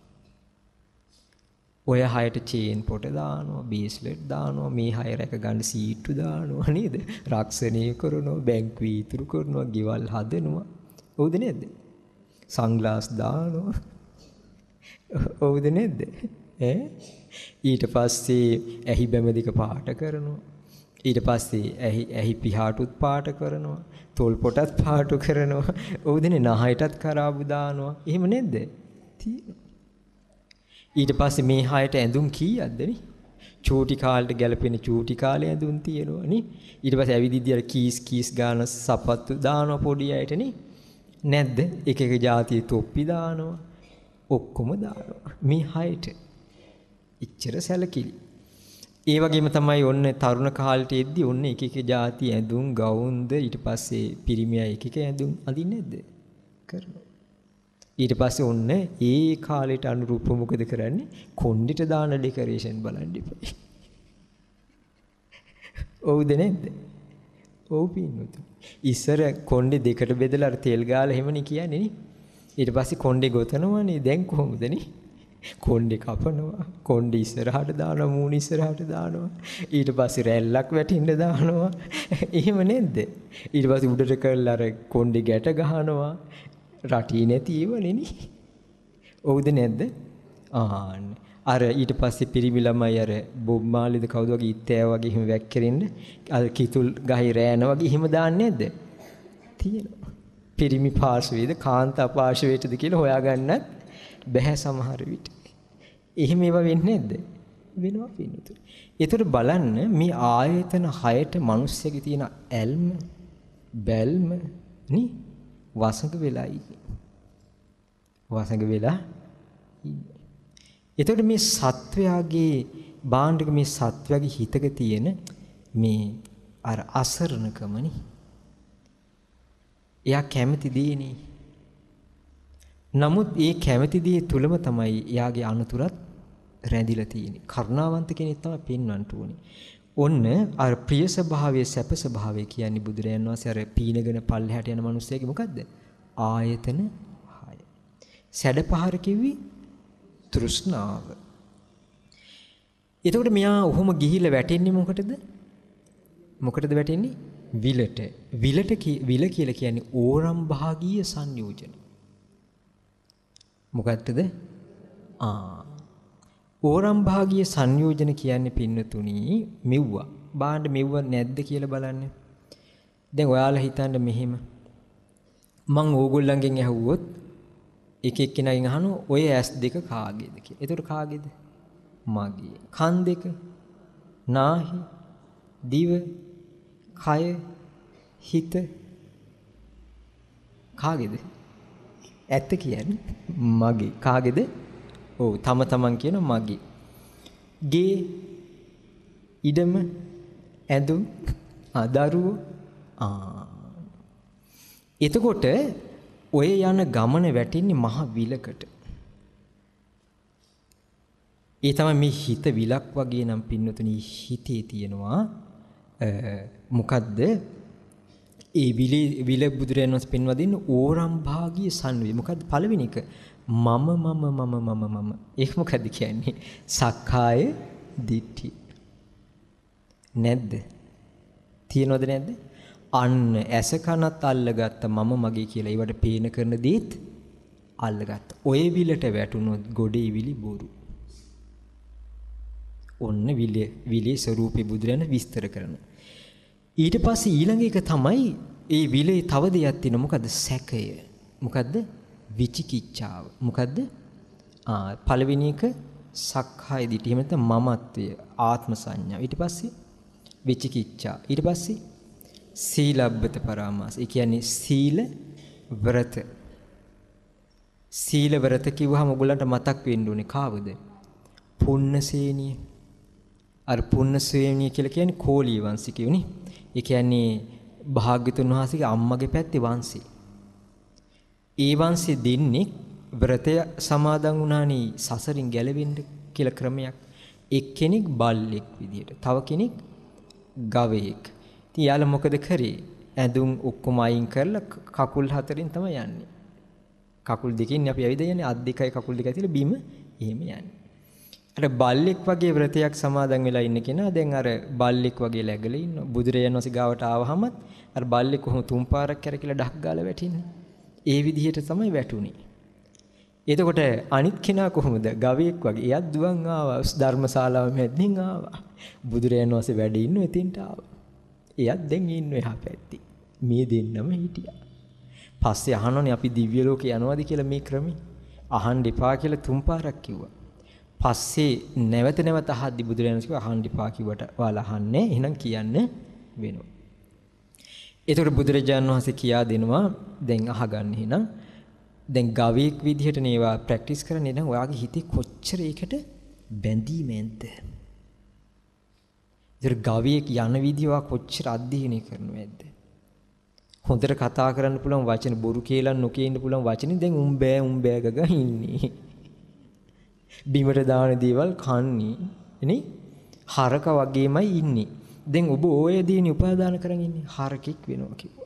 S1: ඔය හයට චේන් පොට දානවා, බේස්ලට් දානවා, මේ හය රැක ගන්න සීට්ටු දානවා නේද? රක්ෂණය කරනවා, බැංකුවේ ඉතුරු කරනවා, ගෙවල් හදනවා. ඔව්ද නැද්ද? සන්ග්ලාස් දානවා. ඔව්ද නැද්ද? ඈ ඊට පස්සේ ඇහි බැම දෙක පාට කරනවා. ඊට පස්සේ ඇහි ඇහි පිහාටුත් පාට කරනවා. තොල් පොටත් පාටු කරනවා. ඔව්දනේ නහයටත් කරාබු දානවා. එහෙම නැද්ද? තියෙනවා. ඊට පස්සේ මේ හයට ඇඳුම් කීයක්ද නේ? චූටි කාලේට ගැලපෙන චූටි කාලේ ඇඳුම් තියෙනවා නේ. ඊට පස්සේ ඇවිදිද්දී අර කීස් කීස් ගාන සපත්තු දානවා පොඩි අයට නේ. නැද්ද? එක එක જાතියේ තොප්පි දානවා. ඔක්කොම දානවා. මේ හයට. ඉච්චර සැලකිලි. ඒ වගේම තමයි ඔන්න තරුණ කාලේට එද්දී ඔන්න එක එක જાති ඇඳුම් ගවුම්ද ඊට පස්සේ පිරිමියා එක එක ඇඳුම් අඳින්නේ නැද්ද? කරනවා. ඊට පස්සේ ඔන්න ඒ කාලේට අනුරූපව මොකද කරන්නේ? කොණ්ඩෙට දාන ඩෙකරේෂන් බලන්න ඉපයි. ඔව්ද නැද්ද? ඔව් පින්නුතු. ඉස්සර කොණ්ඩේ දෙකට බෙදලා අර තෙල් ගාලා එහෙමනේ කියන්නේ නේ. ඊට පස්සේ කොණ්ඩේ ගොතනවනේ. දැන් කොහොමද නේ? කොණ්ඩේ කපනවා, කොණ්ඩේ ඉස්සරහට දානවා, මූණ ඉස්සරහට දානවා. ඊට පස්සේ රැල්ලක් වැටින්න දානවා. එහෙම නේද? ඊට පස්සේ උඩට කරලා අර කොණ්ඩේ ගැට ගහනවා. රටී නැති ඒවනේ නේ. ඔව්ද නැද්ද? ආන්න. අර ඊට පස්සේ පිරිමි ළමයි අර බොබ් මාලිද කවුද වගේ ඉත්තෑ වගේ එහෙම වැක්කෙරින්න අර කිතුල් ගහේ රෑන වගේ එහෙම දාන්නේ නැද්ද? තියෙනවා. පිරිමි පාර්ශවයේද කාන්තා පාර්ශවයේද කියලා හොයාගන්නත් බැහැ සමහර විට. එහෙම ඒවා වෙන්නේ නැද්ද? වෙනවා පින්නතුනි. ඒතර බලන්න මේ ආයතන හයට මිනිස්සෙගේ තියෙන ඇල්ම බැල්ම නේ වසඟ වෙලා ඉන්නේ. වසඟ වෙලා ඉන්නේ. ඒතකොට මේ සත්වයාගේ බාණ්ඩක මේ සත්වයාගේ හිතක තියෙන මේ අර අසරණකමනේ. එයා කැමති දේනේ. නමුත් ඒ කැමති දේ තුලම තමයි එයාගේ අනුතුරත් රැඳිලා තියෙන්නේ. කරුණාවන්ත කෙනෙක් තමයි පෙන්වන්න ඕනේ. ඔන්න අර ප්‍රිය ස්වභාවයේ සැප ස්වභාවය කියන්නේ බුදුරයන් වහන්සේ අර පීනගෙන පල්ලෙහාට යන මිනිස්සයාගේ මොකද්ද? ආයතන හය. සැඩපහර කිව්වි තෘෂ්ණාව. එතකොට මෙයා ඔහොම ගිහිල්ලා වැටෙන්නේ මොකටද? මොකටද වැටෙන්නේ? විලට. විලට විල කියලා කියන්නේ ඕරම් භාගීය සංයෝජන. මොකක්ද? ආ ඕරම් භාගීය සංයෝජන කියන්නේ පින්නතුණි මෙව්වා. බාණ්ඩ මෙව්ව නැද්ද කියලා බලන්න. දැන් ඔයාලා හිතන්න මෙහෙම. මං ඕගොල්ලන්ගෙන් ඇහුවොත් එක එක්කෙනාගෙන් අහනවා ඔය ඇස් දෙක කාගේද කියලා. ඒතකොට කාගේද? මගේ. කන් දෙක, නාහි, දිව, කය, හිත කාගේද? ඇත්ත කියන්නේ මගේ. කාගේද? ඔව් තම තමන් කියන මගේ. ගේ, ඉඩම, ඇඳුම්, ආ දරුවෝ. ආ එතකොට ඔය යන ගමන වැටෙන්නේ මහ විලකට. ඒ තමයි මේ හිත විලක් වගේ නම් පින්නතුනි හිතේ තියෙනවා මොකද්ද? ඒ විල විල බුදුරයන් වහන්සේ පෙන්වා දෙන්න ඕරම් භාගීය සංවේය. මොකද්ද පළවෙනි එක? මම මම මම මම මම. ඒක මොකද්ද කියන්නේ? සක්කාය දිට්ඨි. නැද්ද? තියෙනවද නැද්ද? අන්න ඇස කනත් අල්ලගත්ත මම මගේ කියලා ඒවට පේන කරන දේත් අල්ලගත්ත. ඔය විලට වැටුනොත් ගොඩේ විලි බොරු. ඔන්න විලේ විලේ ස්වરૂපේ බුදුරයන් විස්තර කරනවා. ඊට පස්සේ ඊළඟ එක තමයි ඒ විලේ තව දෙයක් තියෙනවා. මොකද්ද? සැකය. මොකද්ද? විචිකිච්ඡාව. මොකද්ද? ආ පළවෙනි එක සක්කාය දිට්ඨිය. එහෙම නැත්නම් මමත්වය, ආත්ම සංඥා. ඊට පස්සේ විචිකිච්ඡා. ඊට පස්සේ සීලබ්බත පරාමාස. ඒ කියන්නේ සීල ව්‍රත. සීල වරත කිව්වහම ඔයගලන්ට මතක් වෙන්න ඕනේ කාවද? පුන්නසේනිය. අර පුන්නසේනිය කියලා කියන්නේ කෝලී වංශිකයෝනේ. ඒ කියන්නේ භාග්‍යතුන් වහන්සේගේ අම්මගේ පැත්තේ වංශي. ඒ වංශේ දෙන්නේ ව්‍රතය සමාදන් වුණානේ සසරින් ගැලවෙන්න කියලා ක්‍රමයක්. එක්කෙනෙක් බල්ලෙක් විදියට, තව කෙනෙක් ගවයෙක්. ඉතින් යාළ මොකද කරේ? ඇඳුම් ඔක්කොම අයින් කරලා කකුල් හතරෙන් තමයි යන්නේ. කකුල් දෙකෙන් අපි ඇවිද යන්නේ, අත් දෙකයි කකුල් දෙකයි තියලා බිම එහෙම යන්නේ. අර බල්ලෙක් වගේ ව්‍රතයක් සමාදන් වෙලා ඉන්න කෙනා දැන් අර බල්ලෙක් වගේ läගලා ඉන්නවා. බුදුරජාණන් වහන්සේ ගාවට ආවහමත් අර බල්ලෙක් කොහොම තුන් පාරක් කරකිලා ඩක් ගාලා වැටින්නේ. ඒ විදිහට තමයි වැටුනේ. එතකොට අනිත් කෙනා කොහොමද? ගවයෙක් වගේ. එයත් දුවන් ආවා. ධර්මශාලාව මැදින් ආවා. බුදුරජාණන් වහන්සේ වැඩ ඉන්න එතෙන්ට ආවා. එයත් දැන් ඉන්නේ එහා පැත්තේ. මේ දෙන්නම හිටියා. පස්සේ අහනෝනේ අපි දිව්‍ය ලෝකේ යනවාද කියලා මේ ක්‍රමේ. අහන්න එපා කියලා තුන් පාරක් කිව්වා. පස්සේ නැවත නැවත අහද්දි බුදුරජාණන් කිව්වා අහන්න එපා කිව්වට ඔයාලා අහන්නේ. එහෙනම් කියන්න වෙනවා. එතකොට බුදුරජාණන් වහන්සේ කියා දෙනවා දැන් අහගන්න එහෙනම්. දැන් ගවයෙක් විදිහට නේවා ප්‍රැක්ටිස් කරන්නේ නම් ඔයාගේ හිතේ කොච්චර ඒකට බැඳීමෙන්ද? ඉතින් ගවයෙක් යන විදිහ ඔයා කොච්චර අධ්‍යයනය කරනවද? හොඳට කතා කරන්න පුළුවන් වචන, බොරු කියලා නොකිය ඉන්න පුළුවන් වචනේ දැන් උම් බෑ උම් බෑ ගග ඉන්නේ. බිමට දාන දේවල් කන්නේ නේ? හරක වගේමයි ඉන්නේ. දැන් ඔබ ඔය දේනි උපාදාන කරගෙන ඉන්නේ හරකෙක් වෙනවා කිව්වා.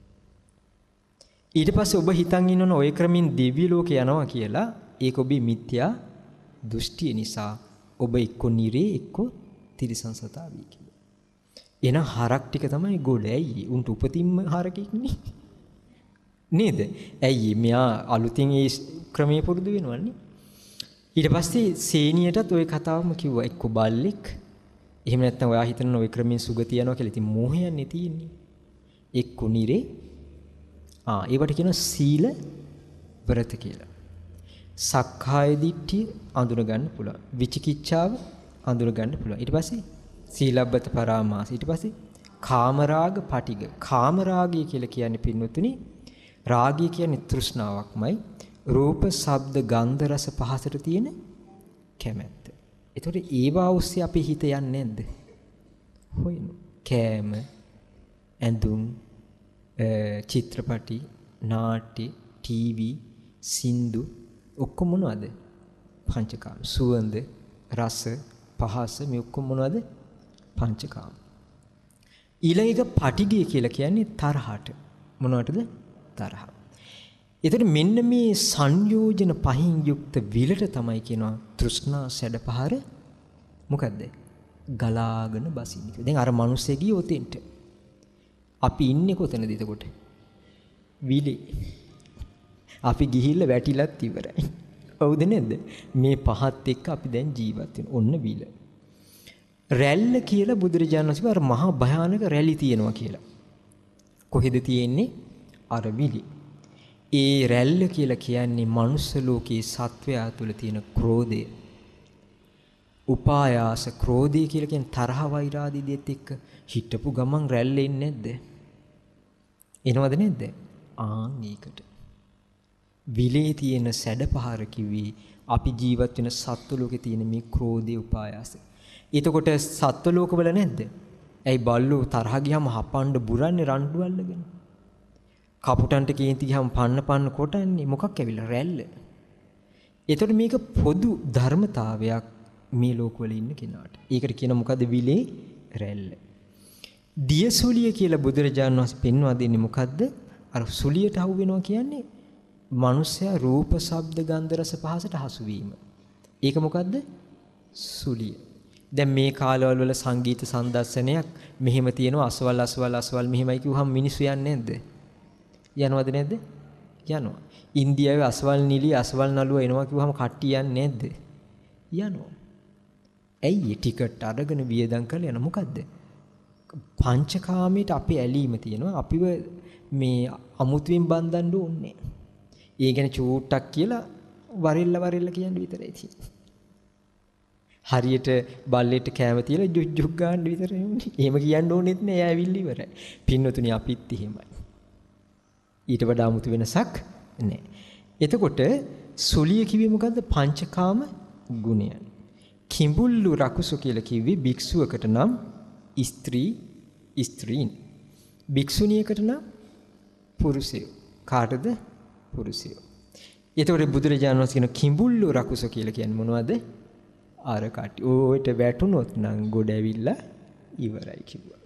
S1: ඊට පස්සේ ඔබ හිතන් ඉන්නවනේ ඔය ක්‍රමින් දිව්‍ය ලෝකේ යනවා කියලා. ඒක ඔබේ මිත්‍යා දෘෂ්ටිය නිසා ඔබ එක්ක නිරේ එක්ක තිරිසන් සතා වී කියලා. එන හරක් ටික තමයි ගොඩ. ඇයි? උන්ට උපතින්ම හරකෙක් නේ. නේද? ඇයි? මෙයා අලුතින් ඒ ක්‍රමයේ පුරුදු වෙනවන්නේ. ඊට පස්සේ සේනියටත් ওই කතාවම කිව්වා. එක්ක බල්ලෙක්. එහෙම නැත්නම් ඔයා හිතන ওই ක්‍රමෙන් සුගතිය යනවා කියලා. ඉතින් මෝහයන්නේ තියෙන්නේ. එක්ක නිරේ ආ ඒවට කියනවා සීල ව්‍රත කියලා. සක්කාය දිට්ඨිය අඳුර ගන්න පුළුවන්. විචිකිච්ඡාව අඳුර ගන්න පුළුවන්. ඊට පස්සේ සීලබ්බත පරාමාස. ඊට පස්සේ කාමරාග පටිග. කාමරාගය කියලා කියන්නේ පින්නතුනි රාගය කියන්නේ තෘෂ්ණාවක්මයි. රූප, ශබ්ද, ගන්ධ, රස පහසට තියෙන කැමැත්ත. ඒතකොට ඒවා ඔස්සේ අපේ හිත යන්නේ නැද්ද? හොයන. කෑම, ඇඳුම්, චිත්‍රපටි, නාට්‍ය, ටීවී, සින්දු ඔක්කොම මොනවද? පංචකාම. සුවඳ, රස, පහස මේ ඔක්කොම මොනවද? පංචකාම. ඊළඟ එක පටිගය කියලා කියන්නේ තරහට. මොනවටද? තරහ. ඒතර මෙන්න මේ සංයෝජන පහින් යුක්ත විලට තමයි කියනවා තෘෂ්ණා සැඩපහර මොකද්ද? ගලාගෙන බසින්න. දැන් අර මිනිස්සේ ගියේ ඔතෙන්ට. අපි ඉන්නේ කොතනද එතකොට? විලේ. අපි ගිහිල්ලා වැටිලත් ඉවරයි. හවුද නේද? මේ පහත් එක්ක අපි දැන් ජීවත් වෙන. ඔන්න විල. රැල්ල කියලා බුදුරජාණන් වහන්සේ අර මහා භයානක රැලි තියෙනවා කියලා. කොහෙද තියෙන්නේ? අර විලේ. ඒ රැල්ල කියලා කියන්නේ මනුස්ස ලෝකයේ සත්වයා තුළ තියෙන ක්‍රෝධය. උපායාස ක්‍රෝධය කියලා කියන්නේ තරහ වෛරාදී දෙත් එක්ක හිටපු ගමන් රැල්ල එන්නේ නැද්ද? එනවද නැද්ද? ආන් ඒකට. විලේ තියෙන සැඩපහර කිව්වේ අපි ජීවත් වෙන සත්ව ලෝකේ තියෙන මේ ක්‍රෝධේ උපායාස. එතකොට සත්ව ලෝකවල නැද්ද? ඇයි බල්ලෝ තරහ ගියාම හපන්න බුරන්නේ රණ්ඩු අල්ලගෙන? කපුටන්ට කේන්ති ගියාම පන්න පන්න කොටන්නේ මොකක් ඇවිල්ලා රැල්ල. එතකොට මේක පොදු ධර්මතාවයක් මේ ලෝකවල ඉන්න කෙනාට. ඒකට කියන මොකද්ද? විලේ රැල්ල. දියසුලිය කියලා බුදුරජාණන් වහන්සේ පෙන්වා දෙන්නේ මොකද්ද? අර සුලියට අහු වෙනවා කියන්නේ මනුස්සයා රූප, ශබ්ද, ගන්ධ, රස පහසට හසු වීම. ඒක මොකද්ද? සුලිය. දැන් මේ කාලවල වල සංගීත සම්දර්ශනයක් මෙහෙම තියෙනවා අසවල් අසවල් අසවල් මෙහෙමයි කිව්වහම මිනිස්සු යන්නේ නැද්ද? යනවද නැද්ද? යනවා. ඉන්දියාවේ අසවල් නිලි අසවල් නළුව එනවා කිව්වහම කට්ටිය යන්නේ නැද්ද? යනවා. ඇයි ටිකට් අරගෙන වියදම් කරලා යන මොකද්ද? පංචකාමයට අපේ ඇලීම තියෙනවා. අපිව මේ අමුතුවෙන් බඳින්න ඕනේ. ඒ ගැන චූට්ටක් කියලා වරිල්ල වරිල්ල කියන විතරයි තියෙන්නේ. හරියට බල්ලෙට කැම තියලා ජුජ් ජුග් ගන්න විතරයි උනේ. එහෙම කියන්න ඕනෙත් නෑ. එයා ඇවිල්ලි ඉවරයි. පින්නතුණි අපිත් එහෙමයි. ඊට වඩා 아무තු වෙනසක් නෑ. එතකොට සුලිය කිව්වේ මොකද්ද? පංචකාම ගුණයන්. කිඹුල්ලු රකුසු කියලා කිව්වේ භික්ෂුවකට නම් ස්ත්‍රී ස්ත්‍රීන්. භික්ෂුණියකට නම් පුරුෂයෝ. කාටද? පුරුෂයෝ. එතකොට බුදුරජාණන් වහන්සේ කියන කිඹුල්ලු රකුසු කියලා කියන්නේ මොනවද? අර කටි. ඕයට වැටුනොත් නම් ගොඩ ඇවිල්ලා ඉවරයි කිව්වා.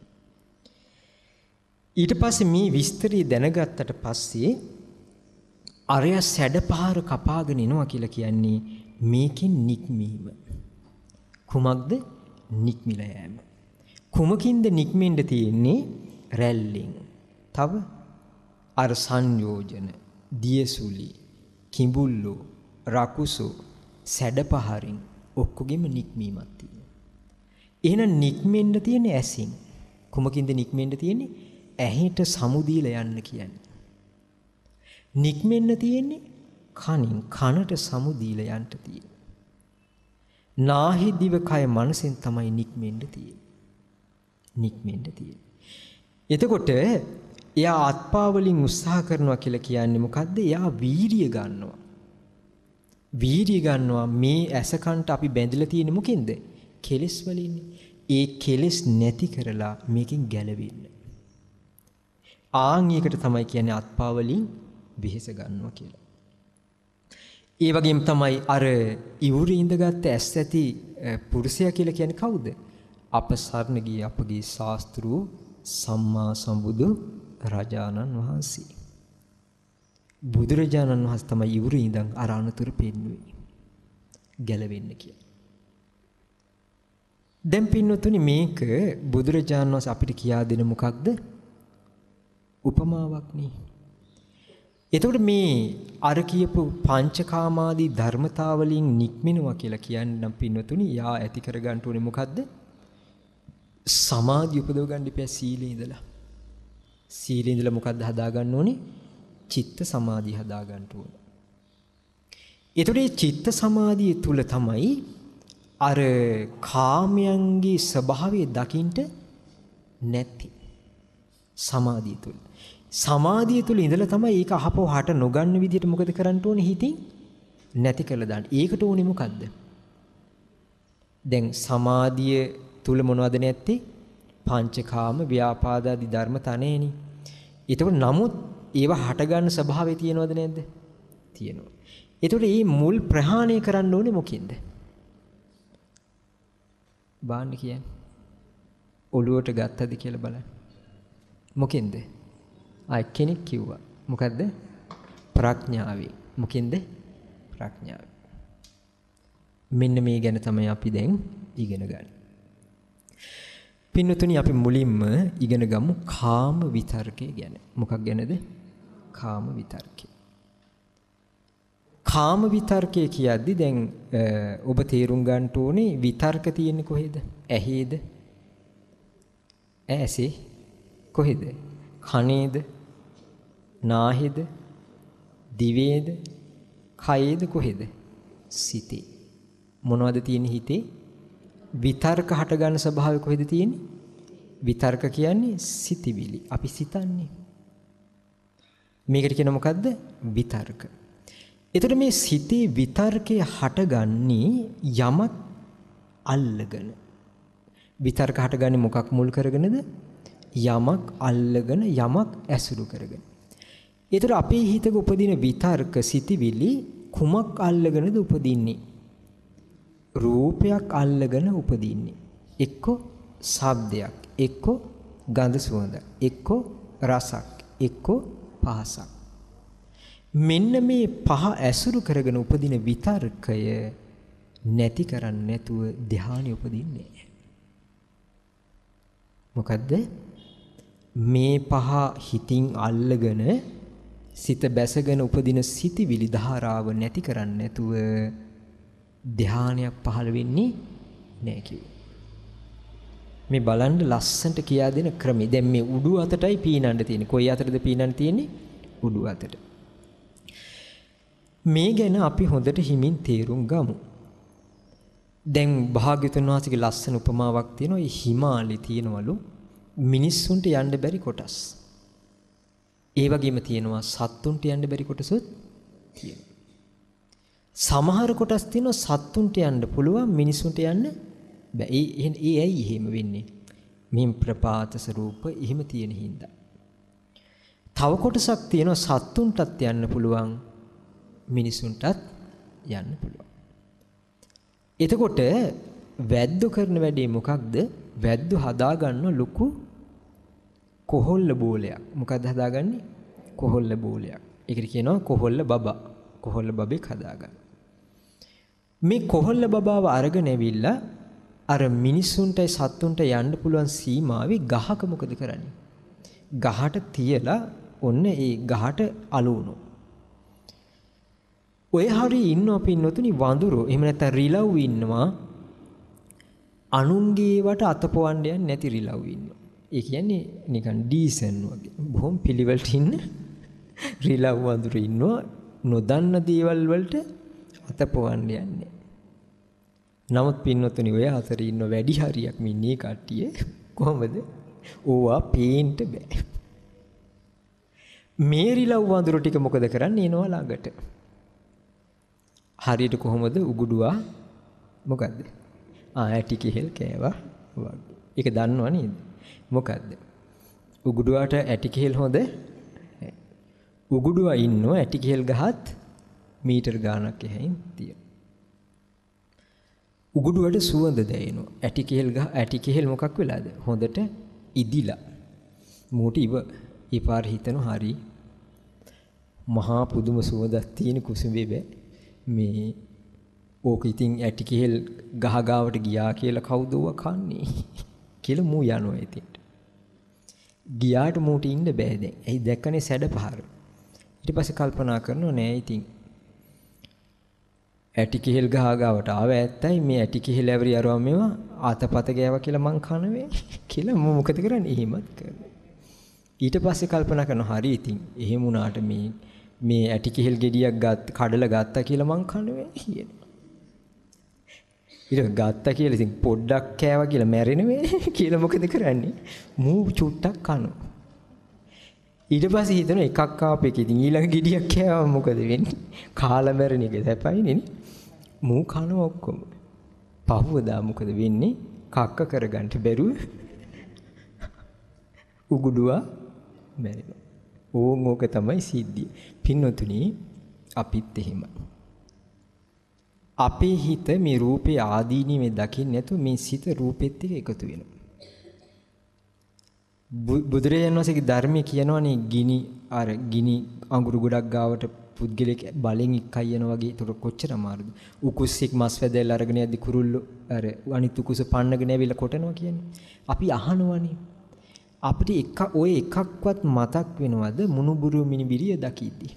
S1: ඊට පස්සේ මේ විස්තරي දැනගත්තට පස්සේ අරය සැඩපහර කපාගෙන එනවා කියලා කියන්නේ මේකෙන් නික්මීම. කුමක්ද? නික්මිලා යෑම. කුමකින්ද නික්මෙන්න තියෙන්නේ? රැල්ලෙන්. තව අර සංයෝජන, දියසුලි, කිඹුල්ලෝ, රකුසෝ, සැඩපහරින් ඔක්කොගෙම නික්මීමක් තියෙනවා. එහෙනම් නික්මෙන්න තියෙන්නේ ඇසින්. කුමකින්ද නික්මෙන්න තියෙන්නේ? ඇහෙට සමුදීලා යන්න කියන්නේ. නික්මෙන්න තියෙන්නේ කනින්. කනට සමුදීලා යන්න තියෙන්නේ. නාහි දිව කය මනසෙන් තමයි නික්මෙන්න තියෙන්නේ. නික්මෙන්න තියෙන්නේ. එතකොට එයා ආත්පා වලින් උත්සාහ කරනවා කියලා කියන්නේ මොකද්ද? එයා වීරිය ගන්නවා. වීරිය ගන්නවා මේ ඇස කන්ට අපි බැඳිලා තියෙන්නේ මොකෙන්ද? කෙලෙස් වලින්. ඒ කෙලෙස් නැති කරලා මේකෙන් ගැලවෙන්න. ආන් ඒකට තමයි කියන්නේ ආත්පා වලින් වෙහෙස ගන්නවා කියලා. ඒ වගේම තමයි අර ඉවුරේ ඉඳගත් ඇස් ඇති පුරුෂයා කියලා කියන්නේ කවුද? අප සරණ ගිය අපගේ ශාස්ත්‍රූ සම්මා සම්බුදු රජාණන් වහන්සේ. බුදුරජාණන් වහන්සේ තමයි ඉවුරේ ඉඳන් අර අනුතුරු පෙන්වුවේ. ගැලවෙන්න කියලා. දැන් පින්නතුනි මේක බුදුරජාණන් වහන්සේ අපිට කියා දෙන මොකක්ද? උපමාවක් නේ. එතකොට මේ අර කියපු පංචකාමාදී ධර්මතාවලින් නික්මිනවා කියලා කියන්නේ නම් පින්නතුනි යා ඇති කර ගන්න ඕනේ මොකද්ද? සමාධිය උපදව ගන්න ඉපැ සීලේ ඉඳලා. සීලේ ඉඳලා මොකද්ද හදා ගන්න ඕනේ? චිත්ත සමාධිය හදා ගන්න ඕනේ. එතකොට මේ චිත්ත සමාධිය තුල තමයි අර කාමයන්ගේ ස්වභාවය දකින්න නැති. සමාධිය තුල. සමාධිය තුල ඉඳලා තමයි ඒක අහපව හට නොගන්න විදිහට මොකද කරන්න ඕනේ? හිතින් නැති කරලා දාන්න. ඒකට ඕනේ මොකද්ද? දැන් සමාධිය තුල මොනවද නැත්තේ? පංචකාම ව්‍යාපාදාදී ධර්ම තනේනේ. ඒතකොට නමුත් ඒවා හට ගන්න ස්වභාවය තියෙනවද නැද්ද? තියෙනවා. ඒතකොට මේ මුල් ප්‍රහාණය කරන්න ඕනේ මොකෙන්ද? බාන්න කියන්නේ. ඔළුවට ගත්තද කියලා බලන්න. මොකෙන්ද? ආ කෙනෙක් කිව්වා. මොකද්ද? ප්‍රඥාවෙන්. මොකෙන්ද? ප්‍රඥාව. මෙන්න මේ ගැන තමයි අපි දැන් ඉගෙන ගන්න. පින්නතුනි අපි මුලින්ම ඉගෙන ගමු කාම විතර්කය ගැන. මොකක් ගැනද? කාම විතර්කය. කාම විතර්කය කියද්දි දැන් ඔබ තේරුම් ගන්න ඕනේ විතර්ක තියෙන්නේ කොහෙද? ඇහේද? ඇසේ කොහෙද? කනේද? නාහෙද? දිවේද? කයේද කොහෙද? සිතේ. මොනවද තියෙන්නේ හිතේ? විතර්ක හට ගන්න ස්වභාවය කොහෙද තියෙන්නේ? විතර්ක කියන්නේ සිතිවිලි. අපි සිතන්නේ. මේකට කියන මොකද්ද? විතර්ක. එතකොට මේ සිතේ විතර්කයේ හටගන්නේ යමක් අල්ලගෙන. විතර්ක හටගන්නේ මොකක් මුල් කරගෙනද? යමක් අල්ලගෙන යමක් ඇසුරු කරගෙන. ඒතර අපේ හිතක උපදින විතර්ක සිතිවිලි කුමක් අල්ලගෙනද උපදින්නේ? රූපයක් අල්ලගෙන උපදින්නේ. එක්ක ශබ්දයක්, එක්ක ගඳ සුවඳ, එක්ක රසක්, එක්ක පහසක්. මෙන්න මේ පහ ඇසුරු කරගෙන උපදින විතර්කය නැති කරන්නේ නැතුව ධානය උපදින්නේ නැහැ. මොකද්ද? මේ පහ හිතින් අල්ලගෙන සිත බැසගෙන උපදින සිතිවිලි ධාරාව නැති කරන්නේ නැතුව ධානයක් පහළ වෙන්නේ නැහැ කිව්වා. මේ බලන්න ලස්සන්ට කියා දෙන ක්‍රමය. දැන් මේ උඩු අතටයි පීනන්න තියෙන්නේ. කොයි අතටද පීනන්න තියෙන්නේ? උඩු අතට. මේ ගැන අපි හොඳට හිමින් තේරුම් ගමු. දැන් භාග්‍යවතුන් වහන්සේගේ ලස්සන උපමාවක් තියෙනවා. ඒ හිමාලි තියෙනවලු මිනිස්සුන්ට යන්න බැරි කොටස්. ඒ වගේම තියෙනවා සත්තුන්ට යන්න බැරි කොටසුත් තියෙනවා. සමහර කොටස් තියෙනවා සත්තුන්ට යන්න පුළුවන් මිනිසුන්ට යන්න බෑ. ඒ ඒ ඇයි එහෙම වෙන්නේ? මින් ප්‍රපාත ස්වરૂප එහෙම තියෙන හින්දා. තව කොටසක් තියෙනවා සත්තුන්ටත් යන්න පුළුවන් මිනිසුන්ටත් යන්න පුළුවන්. එතකොට වැද්දෝ කරන වැඩේ මොකක්ද? වැද්දෝ හදාගන්න ලොකු කොහොල්ල බෝලයක්. මොකක්ද හදාගන්නේ? කොහොල්ල බෝලයක්. ඒකට කියනවා කොහොල්ල බබා. කොහොල්ල බබෙක් හදාගන්න. මේ කොහොල්ල බබාව අරගෙන ඇවිල්ලා අර මිනිසුන්ටයි සත්තුන්ට යන්න පුළුවන් සීමාවේ ගහක මොකද කරන්නේ? ගහට තියලා ඔන්න ඒ ගහට අලුණු. ඔය හරිය ඉන්නවා පින්නතුනි වඳුරෝ. එහෙම නැත්නම් රිලව් ඉන්නවා. අනුන්ගේ වට අතපොවන්න යන්නේ නැති රිලව් ඉන්නවා. ඒ කියන්නේ නිකන් ඩීසන් වගේ. බොහොම පිළිවෙලට ඉන්න රිලව් වඳුරෝ ඉන්නවා. නොදන්න දේවල් වලට අතපොවන්න යන්නේ. නමුත් පින්නතුනි ඔය අතර ඉන්න වැඩි හරියක් මින්නේ කට්ටිය කොහොමද? ඕවා පේන්න බෑ. මේ රිලව් වඳුරෝ ටික මොකද කරන්නේ? එනවා ළඟට. හරියට කොහොමද උගුඩුවා මොකද්ද? ආ ඇටි කෙහෙල් කෑවා වගේ. ඒක දන්නව නේද? මොකද්ද? උගුඩුවාට ඇටි කෙහෙල් හොඳ උගුඩුවා ඉන්නෝ ඇටි කෙහෙල් ගහත් මීටර ගාණක් එහයින් තියෙන. උගුඩුවට සුවඳ දැනෙනවා. ඇටි කෙහෙල් ගහ ඇටි කෙහෙල් මොකක් වෙලාද? හොඳට ඉදිලා. මූට ඉව ඒ පාර හිතන හරි මහා පුදුම සුවඳක් තියෙන කුසුඹේ බෑ. මේ ඕක ඉතින් ඇටි කෙහෙල් ගහ ගාවට ගියා කියලා කවුද ඔව කන්නේ කියලා මූ යනවා ඉතින්ට. ගියාට මූට ඉන්න බෑ දැන්. ඇයි දැක්කනේ සැඩ පහර. ඊට පස්සේ කල්පනා කරනවා නෑ ඉතින් ඇටි කෙහෙල් ගහ ගාවට ආව ඇත්තයි මේ ඇටි කෙහෙල් ඇවරි අරවා මේවා ආතපත ගෑවා කියලා මං කනවේ කියලා මම මොකද කරන්නේ? එහෙමත් කරනවා. ඊට පස්සේ කල්පනා කරනවා හරි ඉතින් එහෙම වුණාට මේ මේ ඇටි කෙහෙල් ගෙඩියක් ගත්ත කඩලා ගත්තා කියලා මං කනවේ කියනවා. ඊට ගත්තා කියලා ඉතින් පොඩ්ඩක් කෑවා කියලා මැරෙනවේ කියලා මොකද කරන්නේ? මූ චුට්ටක් කනවා. ඊට පස්සේ හිතනවා එකක් කාපේක ඉතින් ඊළඟ ගෙඩියක් කෑවම මොකද වෙන්නේ? කාලා මැරෙන එක දැපයිනේ. මූ කනවා ඔක්කොම. පහුවදා මොකද වෙන්නේ? කක්ක කරගන්න බැරුව උගුඩුවා මැරෙනවා. ඕන් ඕක තමයි සිද්ධිය. පින්නතුනි අපිත් එහෙම. අපේ හිත මේ රූපේ ආදීනි මේ දකින්න නැතුව මේ සිත රූපෙත් එක්ක එකතු වෙනවා. බුදුරජාණන් වහන්සේගේ ධර්මයේ කියනවනේ ගිනි අර ගිනි අඟුරු ගොඩක් ගාවට පුද්ගලෙක් බලෙන් එක්කයි යන වගේ. ඒක කොච්චර අමාරුද? උකුස්සෙක් මස් වැදෙල්ල අරගෙන යද්දි කුරුල්ලෝ අර අනිත් උකුස පන්නගෙන ඇවිල්ලා කොටනවා කියන්නේ. අපි අහනවනේ. අපිට එක ඔය එකක්වත් මතක් වෙනවද මුණුබුරු මිනිබිරිය දකිද්දී?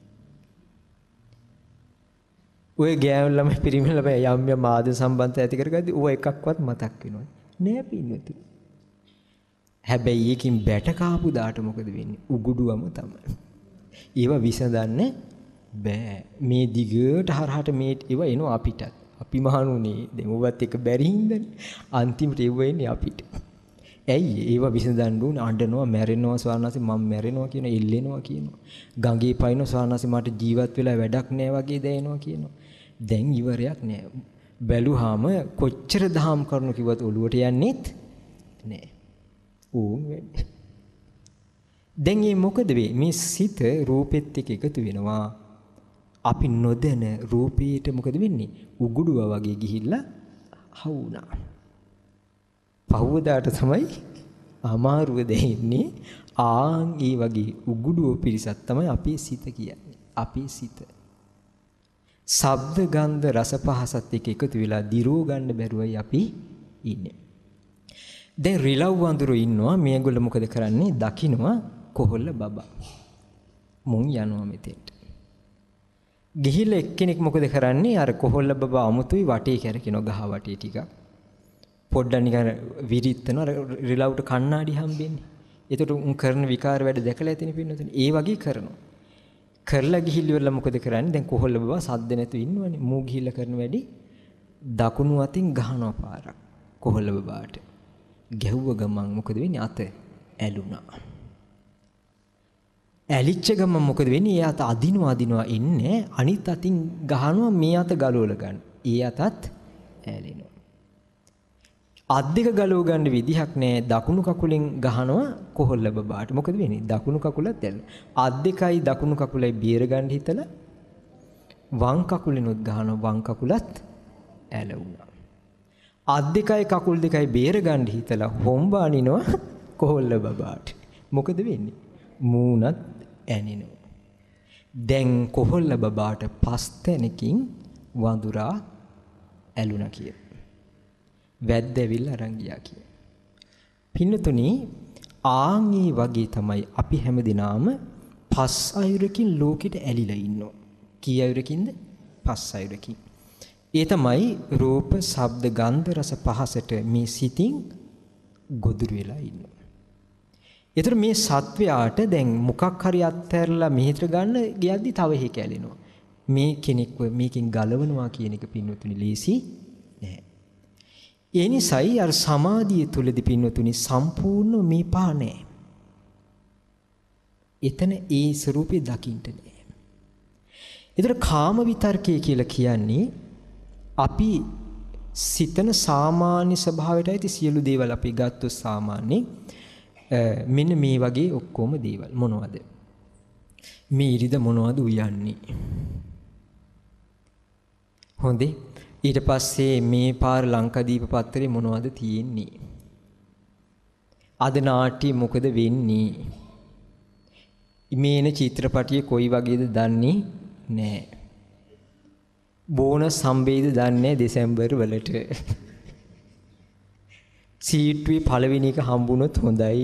S1: ඔය ගෑනු ළමයි පිරිමි ළමයි යම් යම් ආද සම්බන්ධ ඇති කරගද්දී ඔය එකක්වත් මතක් වෙනවද? නෑ පින්නතුනි. හැබැයි ඒකින් බැට කාපු දාට මොකද වෙන්නේ? උගුඩුවම තමයි. ඒව විසඳන්න බෑ. මේ දිගට හරහට මේ ඒව එනවා අපිටත්. අපි මහණුනේ දැන් ඔවත් එක බැරි හින්දානේ. අන්තිමට ඒව එන්නේ අපිට. ඇයි ඒව විසඳන්න ඕන? අඬනවා, මැරෙනවා ස්වාමීනාසේ මම මැරෙනවා කියන එල්ලෙනවා කියනවා. ගඟේ පයින්නවා ස්වාමීනාසේ මට ජීවත් වෙලා වැඩක් නෑ වගේ දැනෙනවා කියනවා. දැන් ඉවරයක් නෑ. බැලුවාම කොච්චර දහම් කරුණු කිව්වත් ඔළුවට යන්නේත් නෑ. ඕන් වෙන්නේ. දැන් මේ මොකද වෙන්නේ? මේ සිත රූපෙත් එක්ක එකතු වෙනවා. අපි නොදැන රූපේට මොකද වෙන්නේ? උගුඩුවා වගේ ගිහිල්ලා හවුනා. පහුවදාට තමයි අමාරුව දෙන්නේ. ආන් ඒ වගේ උගුඩුව පිරිසක් තමයි අපේ සිත කියන්නේ. අපේ සිත. ශබ්ද ගන්ධ රස පහසත් එක්ක එකතු වෙලා දිරෝ ගන්න බැරුවයි අපි ඉන්නේ. දැන් රිලව් වඳුරු ඉන්නවා. මේගොල්ලෝ මොකද කරන්නේ? දකින්නවා කොහොල්ල බබා. මුන් යනවා මෙතෙන්ට. ගිහිල්ලා එක්කෙනෙක් මොකද කරන්නේ? අර කොහොල්ල බබා අමුතුයි වටේ කැරකිනවා ගහ වටේ ටිකක්. පොඩ්ඩක් නිකන් විරිත්තනවා රිලව්ට කණ්ණාඩි හම්බෙන්නේ. ඒකට උන් කරන විකාර වැඩ දැකලා ඇතිනේ පින්නතුනේ. ඒ වගේ කරනවා. කරලා ගිහිල්ලා මොකද කරන්නේ? දැන් කොහොල්ල බබා සද්ද නැතුව ඉන්නවනේ. මූ ගිහිල්ලා කරන වැඩි දකුණු අතින් ගහනවා පාරක් කොහොල්ල බබාට. ගැහුව ගමන් මොකද වෙන්නේ? අත ඇලුනා. ඇලිච්ච ගමන් මොකද වෙන්නේ? ඒ අත අදිනවා අදිනවා ඉන්නේ අනිත් අතින් ගහනවා මේ අත ගලවල ගන්න. ඒ අතත් ඇලෙනවා. අත් දෙක ගලව ගන්න විදිහක් නැහැ. දකුණු කකුලෙන් ගහනවා කොහොල්ල බබාට. මොකද වෙන්නේ? දකුණු කකුලත් ඇලෙනවා. අත් දෙකයි දකුණු කකුලයි බේර ගන්න හිතලා වම් කකුලෙනුත් ගහනවා වම් කකුලත් ඇලුණා. අත් දෙකයි කකුල් දෙකයි බේර ගන්න හිතලා හොම්බානිනවා කොහොල්ල බබාට. මොකද වෙන්නේ? මූණත් ඇනිනවා. දැන් කොහොල්ල බබාට පස් තැනකින් වඳුරා ඇලුණා කිය. වැද්ද ඇවිල්ලා අරන් ගියා කිය. පින්නතුනි ආන්ගේ වගේ තමයි අපි හැමදිනාම පස් අයුරකින් ලෝකෙට ඇලිලා ඉන්නවා. කී අයුරකින්ද? පස් අයුරකින්. ඒ තමයි රූප, ශබ්ද, ගන්ධ, රස, පහසට මේ සිතින් ගොදුරු වෙලා ඉන්නවා. ඒතර මේ සත්වයාට දැන් මොකක් හරි අත්හැරලා මෙහෙට ගන්න ගියද්දි තව හේක ඇලෙනවා. මේ කෙනෙක්ව මේකෙන් ගලවනවා කියන එක පින්වතුනි ලේසි නෑ. ඒ නිසායි අර සමාධිය තුලදී පින්වතුනි සම්පූර්ණ මේ පහ නෑ. එතන ඒ ස්වરૂපේ දකින්න නෑ. ඒතර කාම විතර්කය කියලා කියන්නේ අපි සිතන සාමාන්‍ය ස්වභාවයට ඇති සියලු දේවල් අපි ගත්තොත් සාමාන්‍ය මෙන්න මේ වගේ ඔක්කොම දේවල් මොනවද? මේ ඉරිද මොනවද උයන්නේ? හොඳේ. ඊට පස්සේ මේ පාර ලංකාදීප පත්තරේ මොනවද තියෙන්නේ? අද නාට්‍ය මොකද වෙන්නේ? මේන චිත්‍රපටිය කොයි වගේද දන්නේ නැහැ. බෝනස් සම්බේද දන්නේ දෙසැම්බර් වලට. සීට්ුවේ පළවෙනි එක හම්බුනොත් හොඳයි.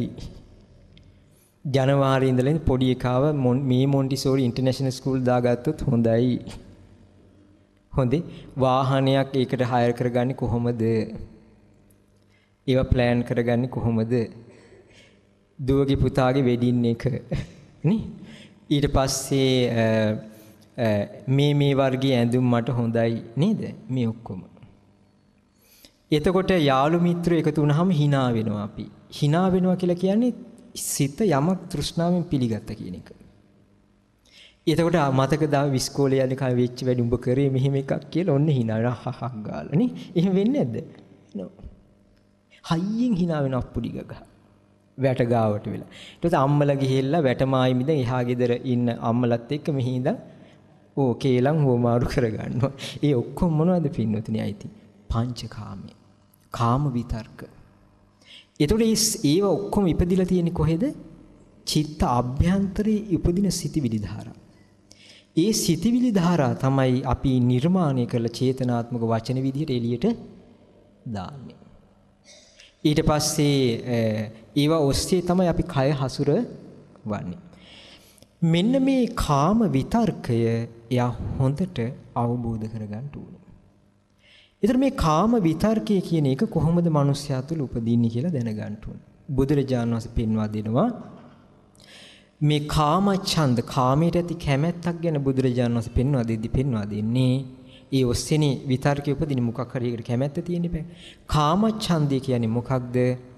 S1: ජනවාරි ඉඳලා පොඩි එකාව මේ මොන්ටිසෝරි ඉන්ටර්නැෂනල් ස්කූල් දාගත්තොත් හොඳයි. හොඳේ. වාහනයක් ඒකට හයර් කරගන්නේ කොහොමද? ඒවා ප්ලෑන් කරගන්නේ කොහොමද? දුවගේ පුතාගේ වෙඩින් එක නේ. ඊට පස්සේ මේ මේ වර්ගයේ ඇඳුම් මට හොඳයි නේද? මේ ඔක්කොම. එතකොට යාළු මිත්‍රයෝ එකතු වුණාම hina වෙනවා අපි. hina වෙනවා කියලා කියන්නේ සිත යමක් තෘෂ්ණාවෙන් පිළිගත්ත කියන එක. එතකොට මතකද විස්කෝලේ යන්නේ කම වෙච්ච වැඩි උඹ කරේ මෙහෙම එකක් කියලා ඔන්න hina හහක් ගාලා නේ. එහෙම වෙන්නේ නැද්ද? නෝ. හයියෙන් hina වෙන අප්පුඩි ගගහ. වැට ගාවට වෙලා. ඊට පස්සේ අම්මලා ගිහිල්ලා වැටමායි මිදන් එහා ගෙදර ඉන්න අම්මලත් එක්ක මෙහි ඉඳන් ඕ කේලම් හොමාරු කරගන්නවා. ඒ ඔක්කොම මොනවද පින්නතුනේ අයිති? පංචකාමයේ. කාම විතර්ක. ඒතකොට ඒව ඔක්කොම ඉපදිලා තියෙන්නේ කොහෙද? චිත්ත අභ්‍යන්තරයේ ඉපදින සිතිවිලි ධාරා. ඒ සිතිවිලි ධාරා තමයි අපි නිර්මාණය කළ චේතනාත්මක වචන විදිහට එළියට දාන්නේ. ඊට පස්සේ ඒවා ඔස්සේ තමයි අපි කය හසුර වන්නේ. මෙන්න මේ කාම විතර්කය එයා හොඳට අවබෝධ කරගන්න ඕනේ. ඒතර මේ කාම විතර්කය කියන එක කොහොමද මිනිස්යා තුළ උපදින්නේ කියලා දැනගන්න ඕනේ. බුදුරජාණන් වහන්සේ පෙන්වා දෙනවා මේ කාම ඡන්ද කාමයට ඇති කැමැත්තක් ගැන බුදුරජාණන් වහන්සේ පෙන්වා දෙද්දි පෙන්වා දෙන්නේ ඒ ඔස්සේනේ විතර්කය උපදින මොකක් හරි එකට කැමැත්ත තියෙන්න බෑ. කාම ඡන්දය කියන්නේ මොකක්ද?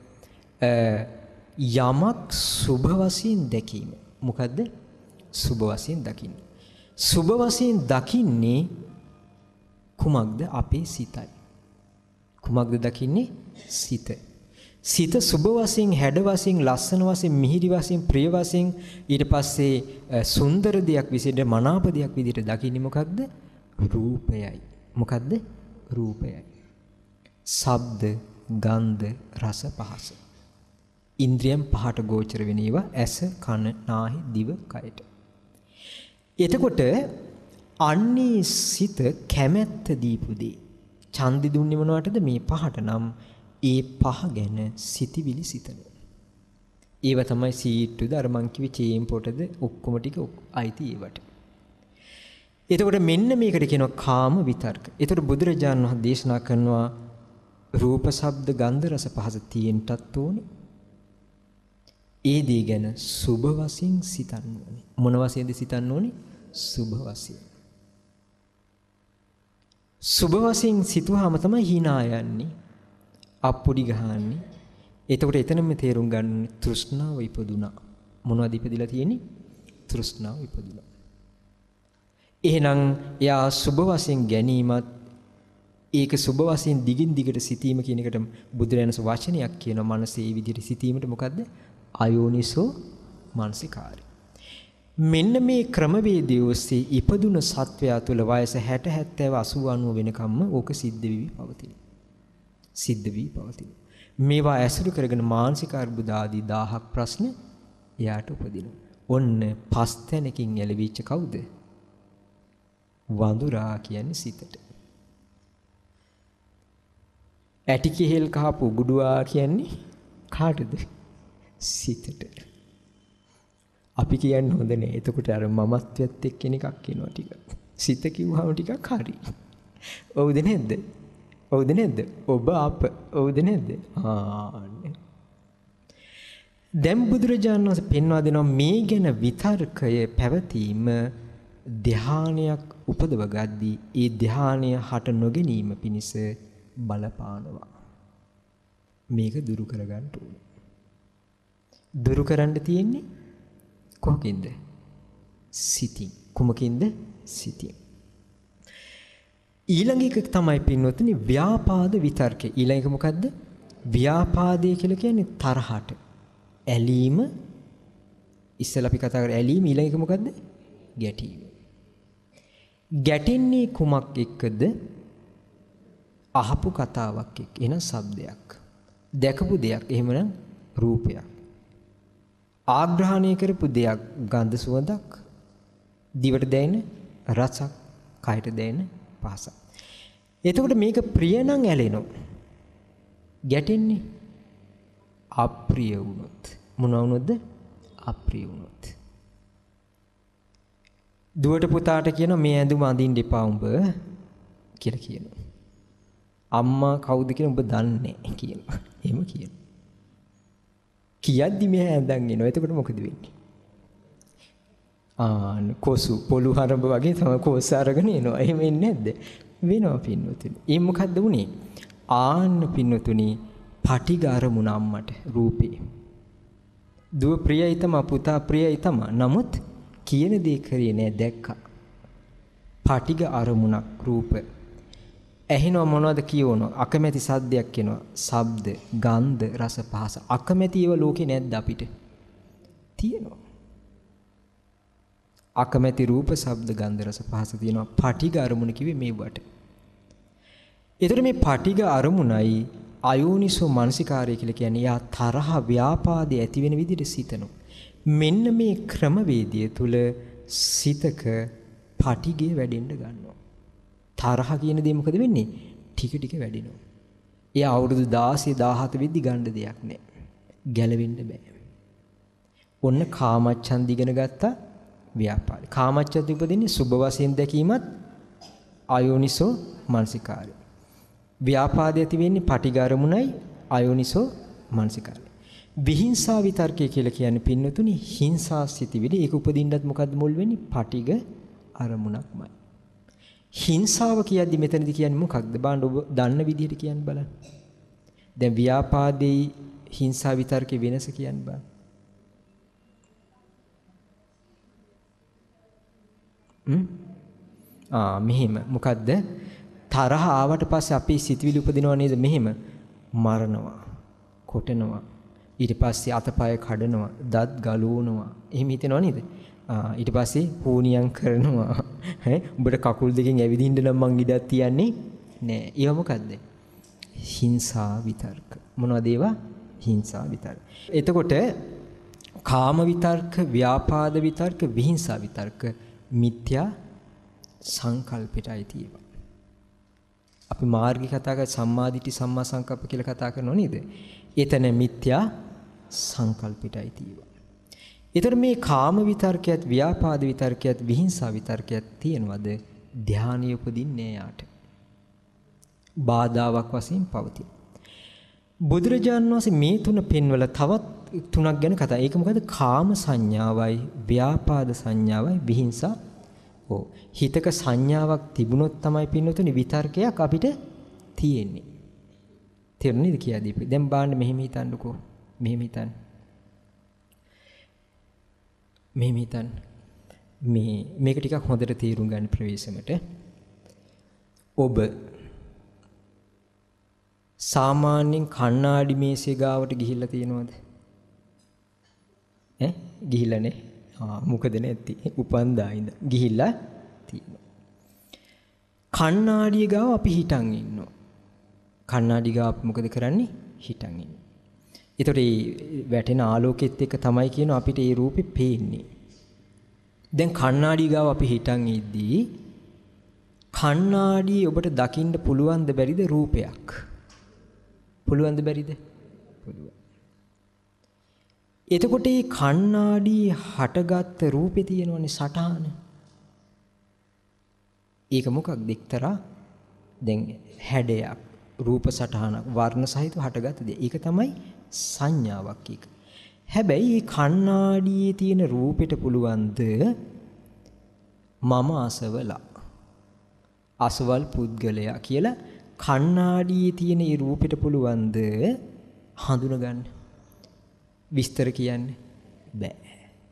S1: යමක් සුභ වශයෙන් දැකීම. මොකද්ද? සුභ වශයෙන් දකින්න. සුභ වශයෙන් දකින්නේ කුමක්ද? අපේ සිතයි. කුමක්ද දකින්නේ? සිත. සිත සුභ වශයෙන්, හැඩ වශයෙන්, ලස්සන වශයෙන්, මිහිරි වශයෙන්, ප්‍රිය වශයෙන් ඊට පස්සේ සුන්දර දෙයක් විදිහට, මනාප දෙයක් විදිහට දකින්නේ මොකක්ද? රූපයයි. මොකද්ද? රූපයයි. ශබ්ද, ගන්ධ, රස, පහස. ඉන්ද්‍රියම් පහට ගෝචර වෙන ඒවා ඇස, කන, නාහි, දිව, කයට. එතකොට අන්නේ සිත කැමැත්ත දීපු දේ. ඡන්දි දුන්නේ මොනවටද? මේ පහට නම් ඒ පහ ගැන සිතිවිලි සිතනවා. ඒව තමයි සීට්ටුද අර මං කිව්වේ චේම් පොටද ඔක්කොම ටික අයිති ඒවට. එතකොට මෙන්න මේකට කියනවා කාම විතර්ක. එතකොට බුදුරජාණන් වහන්සේ දේශනා කරනවා රූප, ශබ්ද, ගන්ධ, රස, පහස තියෙන්නත් ඕනේ. ඒ දේ ගැන සුභ වශයෙන් සිතන්න ඕනේ. මොන වශයෙන්ද සිතන්න ඕනේ? සුභ වශයෙන්. සුභ වශයෙන් සිතුවාම තමයි hina යන්නේ. අප්පුඩි ගහන්නේ. එතකොට එතනම තේරුම් ගන්න තෘෂ්ණාව ඉපදුනා. මොනවද ඉපදිලා තියෙන්නේ? තෘෂ්ණාව ඉපදුනා. එහෙනම් එයා සුභ වශයෙන් ගැනීමත් ඒක සුභ වශයෙන් දිගින් දිගට සිටීම කියන එකට බුදුරජාණන් වචනයක් කියනවා. මනසේ මේ විදිහට සිටීමට මොකද්ද? අයෝනිසෝ මනසිකාරය. මෙන්න මේ ක්‍රමවේදය ඔස්සේ ඉපදුන සත්වයා තුළ වයස හැට හැත්තෑව අසූ අනූ වෙනකම්ම ඕක සිද්ධ වෙවි පවතින. සිද්ධ වී පවතින. මේවා ඇසුරු කරගෙන මානසික අර්බුද ආදී දහයක් ප්‍රශ්න එයාට උපදිනවා. ඔන්න පස් තැනකින් ඇලවිච්ච කවුද? වඳුරා කියන්නේ සිතට. ඇටි කෙහෙල් කහපු උගුඩුවා කියන්නේ කාටද? සිතට. අපි කියන්න හොඳ නෑ. එතකොට අර මමත්වයත් එක්ක කෙනෙක්ක් කියනවා ටික. සිත කිව්වම ටිකක් හරි. ඔව්ද නැද්ද? ඔව්ද නැද්ද? ඔබ අප ඔව්ද නැද්ද? ආන්නේ. දැන් බුදුරජාණන් වහන්සේ පෙන්වා දෙනවා මේ ගැන විතර්කය පැවතීම ධානයක් උපදව ගද්දී ඒ ධානය හට නොගැනීම පිණිස බලපානවා. මේක දුරු කරගන්න ඕනේ. දුරු කරන්න තියෙන්නේ කොහොකින්ද? සිතින්. කුමකින්ද? සිතින්. ඊළඟ එක තමයි පින්වත්නි ව්‍යාපාද විතර්කය. ඊළඟ එක මොකද්ද? ව්‍යාපාදය කියලා කියන්නේ තරහට. ඇලීම. ඉස්සෙල්ලා අපි කතා කරා ඇලීම. ඊළඟ එක මොකද්ද? ගැටීම. ගැටෙන්නේ කුමක් එක්කද? අහපු කතාවක් එක්ක. එන ශබ්දයක්. දැකපු දෙයක්. එහෙමනම් රූපයක්. ආග්‍රහණය කරපු දෙයක් ගන්ධ සුවඳක්, දිවට දැනෙන රසක්, කයට දැනෙන පහසක්. එතකොට මේක ප්‍රිය නම් ඇලෙනවා. ගැටෙන්නේ අප්‍රිය වුණොත්. මොන වුණොත්ද? අප්‍රිය වුණොත්. දුවට පුතාට කියනවා මේ ඇඳුම අඳින්න එපා උඹ කියලා කියනවා. අම්මා කවුද කියලා උඹ දන්නේ නැහැ කියනවා. එහෙම කියනවා. කියද්දි මෙයා ඇඳන් එනවා. එතකොට මොකද වෙන්නේ? ආ කොසු පොළු හරඹ වගේ තමයි කොස් අරගෙන එනවා. එහෙම එන්නේ නැද්ද? වෙනවා පින්නතුනි. ඒ මොකද්ද උනේ? ආන්න පින්නතුනි පටිග අරමුණ අම්මට රූපේ. දුව ප්‍රියයි තමයි පුතා ප්‍රියයි තමයි. නමුත් කියන දේ කරේ නෑ දැක්කා. පටිග අරමුණක් රූප. ඇහෙනව මොනවද කියවනවා? අකමැති සද්දයක් එනවා. ශබ්ද, ගන්ධ, රස, පහස. අකමැති ඒවා ලෝකේ නැද්ද අපිට? තියෙනවා. අකමැති රූප, ශබ්ද, ගන්ධ, රස, පහස තියෙනවා. පටිග අරමුණ කිව්වේ මේවට. ඒතර මේ පටිග අරමුණයි අයෝනිසෝ මනසිකාරය කියලා කියන්නේ යා තරහ ව්‍යාපාදේ ඇති වෙන විදිහට සිතනවා. මෙන්න මේ ක්‍රමවේදය තුල සිතක පටිගය වැඩෙන්න ගන්නවා. තරහ කියන දේ මොකද වෙන්නේ? ටික ටික වැඩෙනවා. එයා අවුරුදු දාසය දාහත වෙද්දි ගන්න දෙයක් නැහැ. ගැලවෙන්න බෑ. ඔන්න කාමච්ඡන්ද ඉගෙන ගත්තා ව්‍යාපාරය. කාමච්ඡන්ද උපදින්නේ සුභ වශයෙන් දැකීමත් අයෝනිසෝ මනසිකාරය. ව්‍යාපාදය ඇති වෙන්නේ පටිඝ අරමුණයි අයෝනිසෝ මනසිකාරය. විහිංසා විතර්කය කියලා කියන්නේ පින්නතුනි හිංසා සිතිවිලි. ඒක උපදින්නත් මොකද්ද මුල් වෙන්නේ? පටිඝ අරමුණක්මයි. හිංසාව කියද්දි මෙතනදි කියන්නේ මොකක්ද? බාන්න ඔබ දන්න විදිහට කියන්න බලන්න. දැන් ව්‍යාපාදේ හිංසා විතර්කේ වෙනස කියන්න බලන්න. හ්ම්? ආ මෙහෙම මොකද්ද? තරහ ආවට පස්සේ අපේ සිතවිලි උපදිනව නේද? මෙහෙම මරනවා, කොටනවා, ඊට පස්සේ අතපය කඩනවා, දත් ගලවනවා. එහෙම හිතෙනව නේද? ආ ඊට පස්සේ හෝනියම් කරනවා. ඈ උඹට කකුල් දෙකෙන් ඇවිදින්න නම් මං ඉඩක් තියන්නේ නෑ. ඒව මොකද්ද? හිංසා විතර්ක. මොනවද ඒවා? හිංසා විතර්ක. එතකොට කාම විතර්ක, ව්‍යාපාද විතර්ක, විහිංසා විතර්ක මිත්‍යා සංකල්පයටයි තියෙනවා. අපි මාර්ගී කතා කරලා සම්මාදිටි සම්මා සංකප්ප කියලා කතා කරනවා නේද? එතන මිත්‍යා සංකල්පයටයි තියෙනවා. ඒතර මේ කාම විතර්කයත් ව්‍යාපාද විතර්කයත් විහිංසා විතර්කයත් තියෙනවද? ධානය උපදින්නේ යාට. බාධාවක් වශයෙන් පවතින. බුදුරජාණන් වහන්සේ මේ තුන පෙන්වලා තවත් තුනක් ගැන කතා. ඒක මොකද? කාම සංඥාවයි, ව්‍යාපාද සංඥාවයි, විහිංසා. ඔව්. හිතක සංඥාවක් තිබුණොත් තමයි පින්නතුනි විතර්කයක් අපිට තියෙන්නේ. තේරුණේද කියලාදී? දැන් බාන්න මෙහෙම හිතන්නකෝ. මෙහෙම හිතන්න. මෙහෙම හිතන්න. මේ මේක ටිකක් හොඳට තේරුම් ගන්න ප්‍රවේශමට. ඔබ සාමාන්‍යයෙන් කණ්ණාඩි මේසය ගාවට ගිහිල්ලා තියෙනවද? ඈ ගිහිල්ලා නේ. ආ මොකද නැති. උපන්දා ඉඳ ගිහිල්ලා තියෙනවා. කණ්ණාඩිය ගාව අපි හිටන් ඉන්නවා. කණ්ණාඩි ගාව අපි මොකද කරන්නේ? හිටන් ඉන්නවා. ඒතකොට මේ වැටෙන ආලෝකෙත් එක්ක තමයි කියන අපිට ඒ රූපේ පේන්නේ. දැන් කණ්ණාඩි ගාව අපි හිටන් ඉද්දී කණ්ණාඩිය ඔබට දකින්න පුළුවන්ද බැරිද රූපයක්? පුළුවන්ද බැරිද? පුළුවන්. එතකොට මේ කණ්ණාඩියේ හටගත්ත රූපේ තියෙනවනේ සටහන. ඒක මොකක්ද? එක්තරා දැන් හැඩයක් රූප සටහනක් වර්ණ සහිතව හටගත්ත දේ. ඒක තමයි සංඥාවක් එක. හැබැයි මේ කණ්ණාඩියේ තියෙන රූපෙට පුළුවන්ද මම අසවලා අසවල් පුද්ගලයා කියලා කණ්ණාඩියේ තියෙන මේ රූපෙට පුළුවන්ද හඳුනගන්න? විස්තර කියන්න බෑ.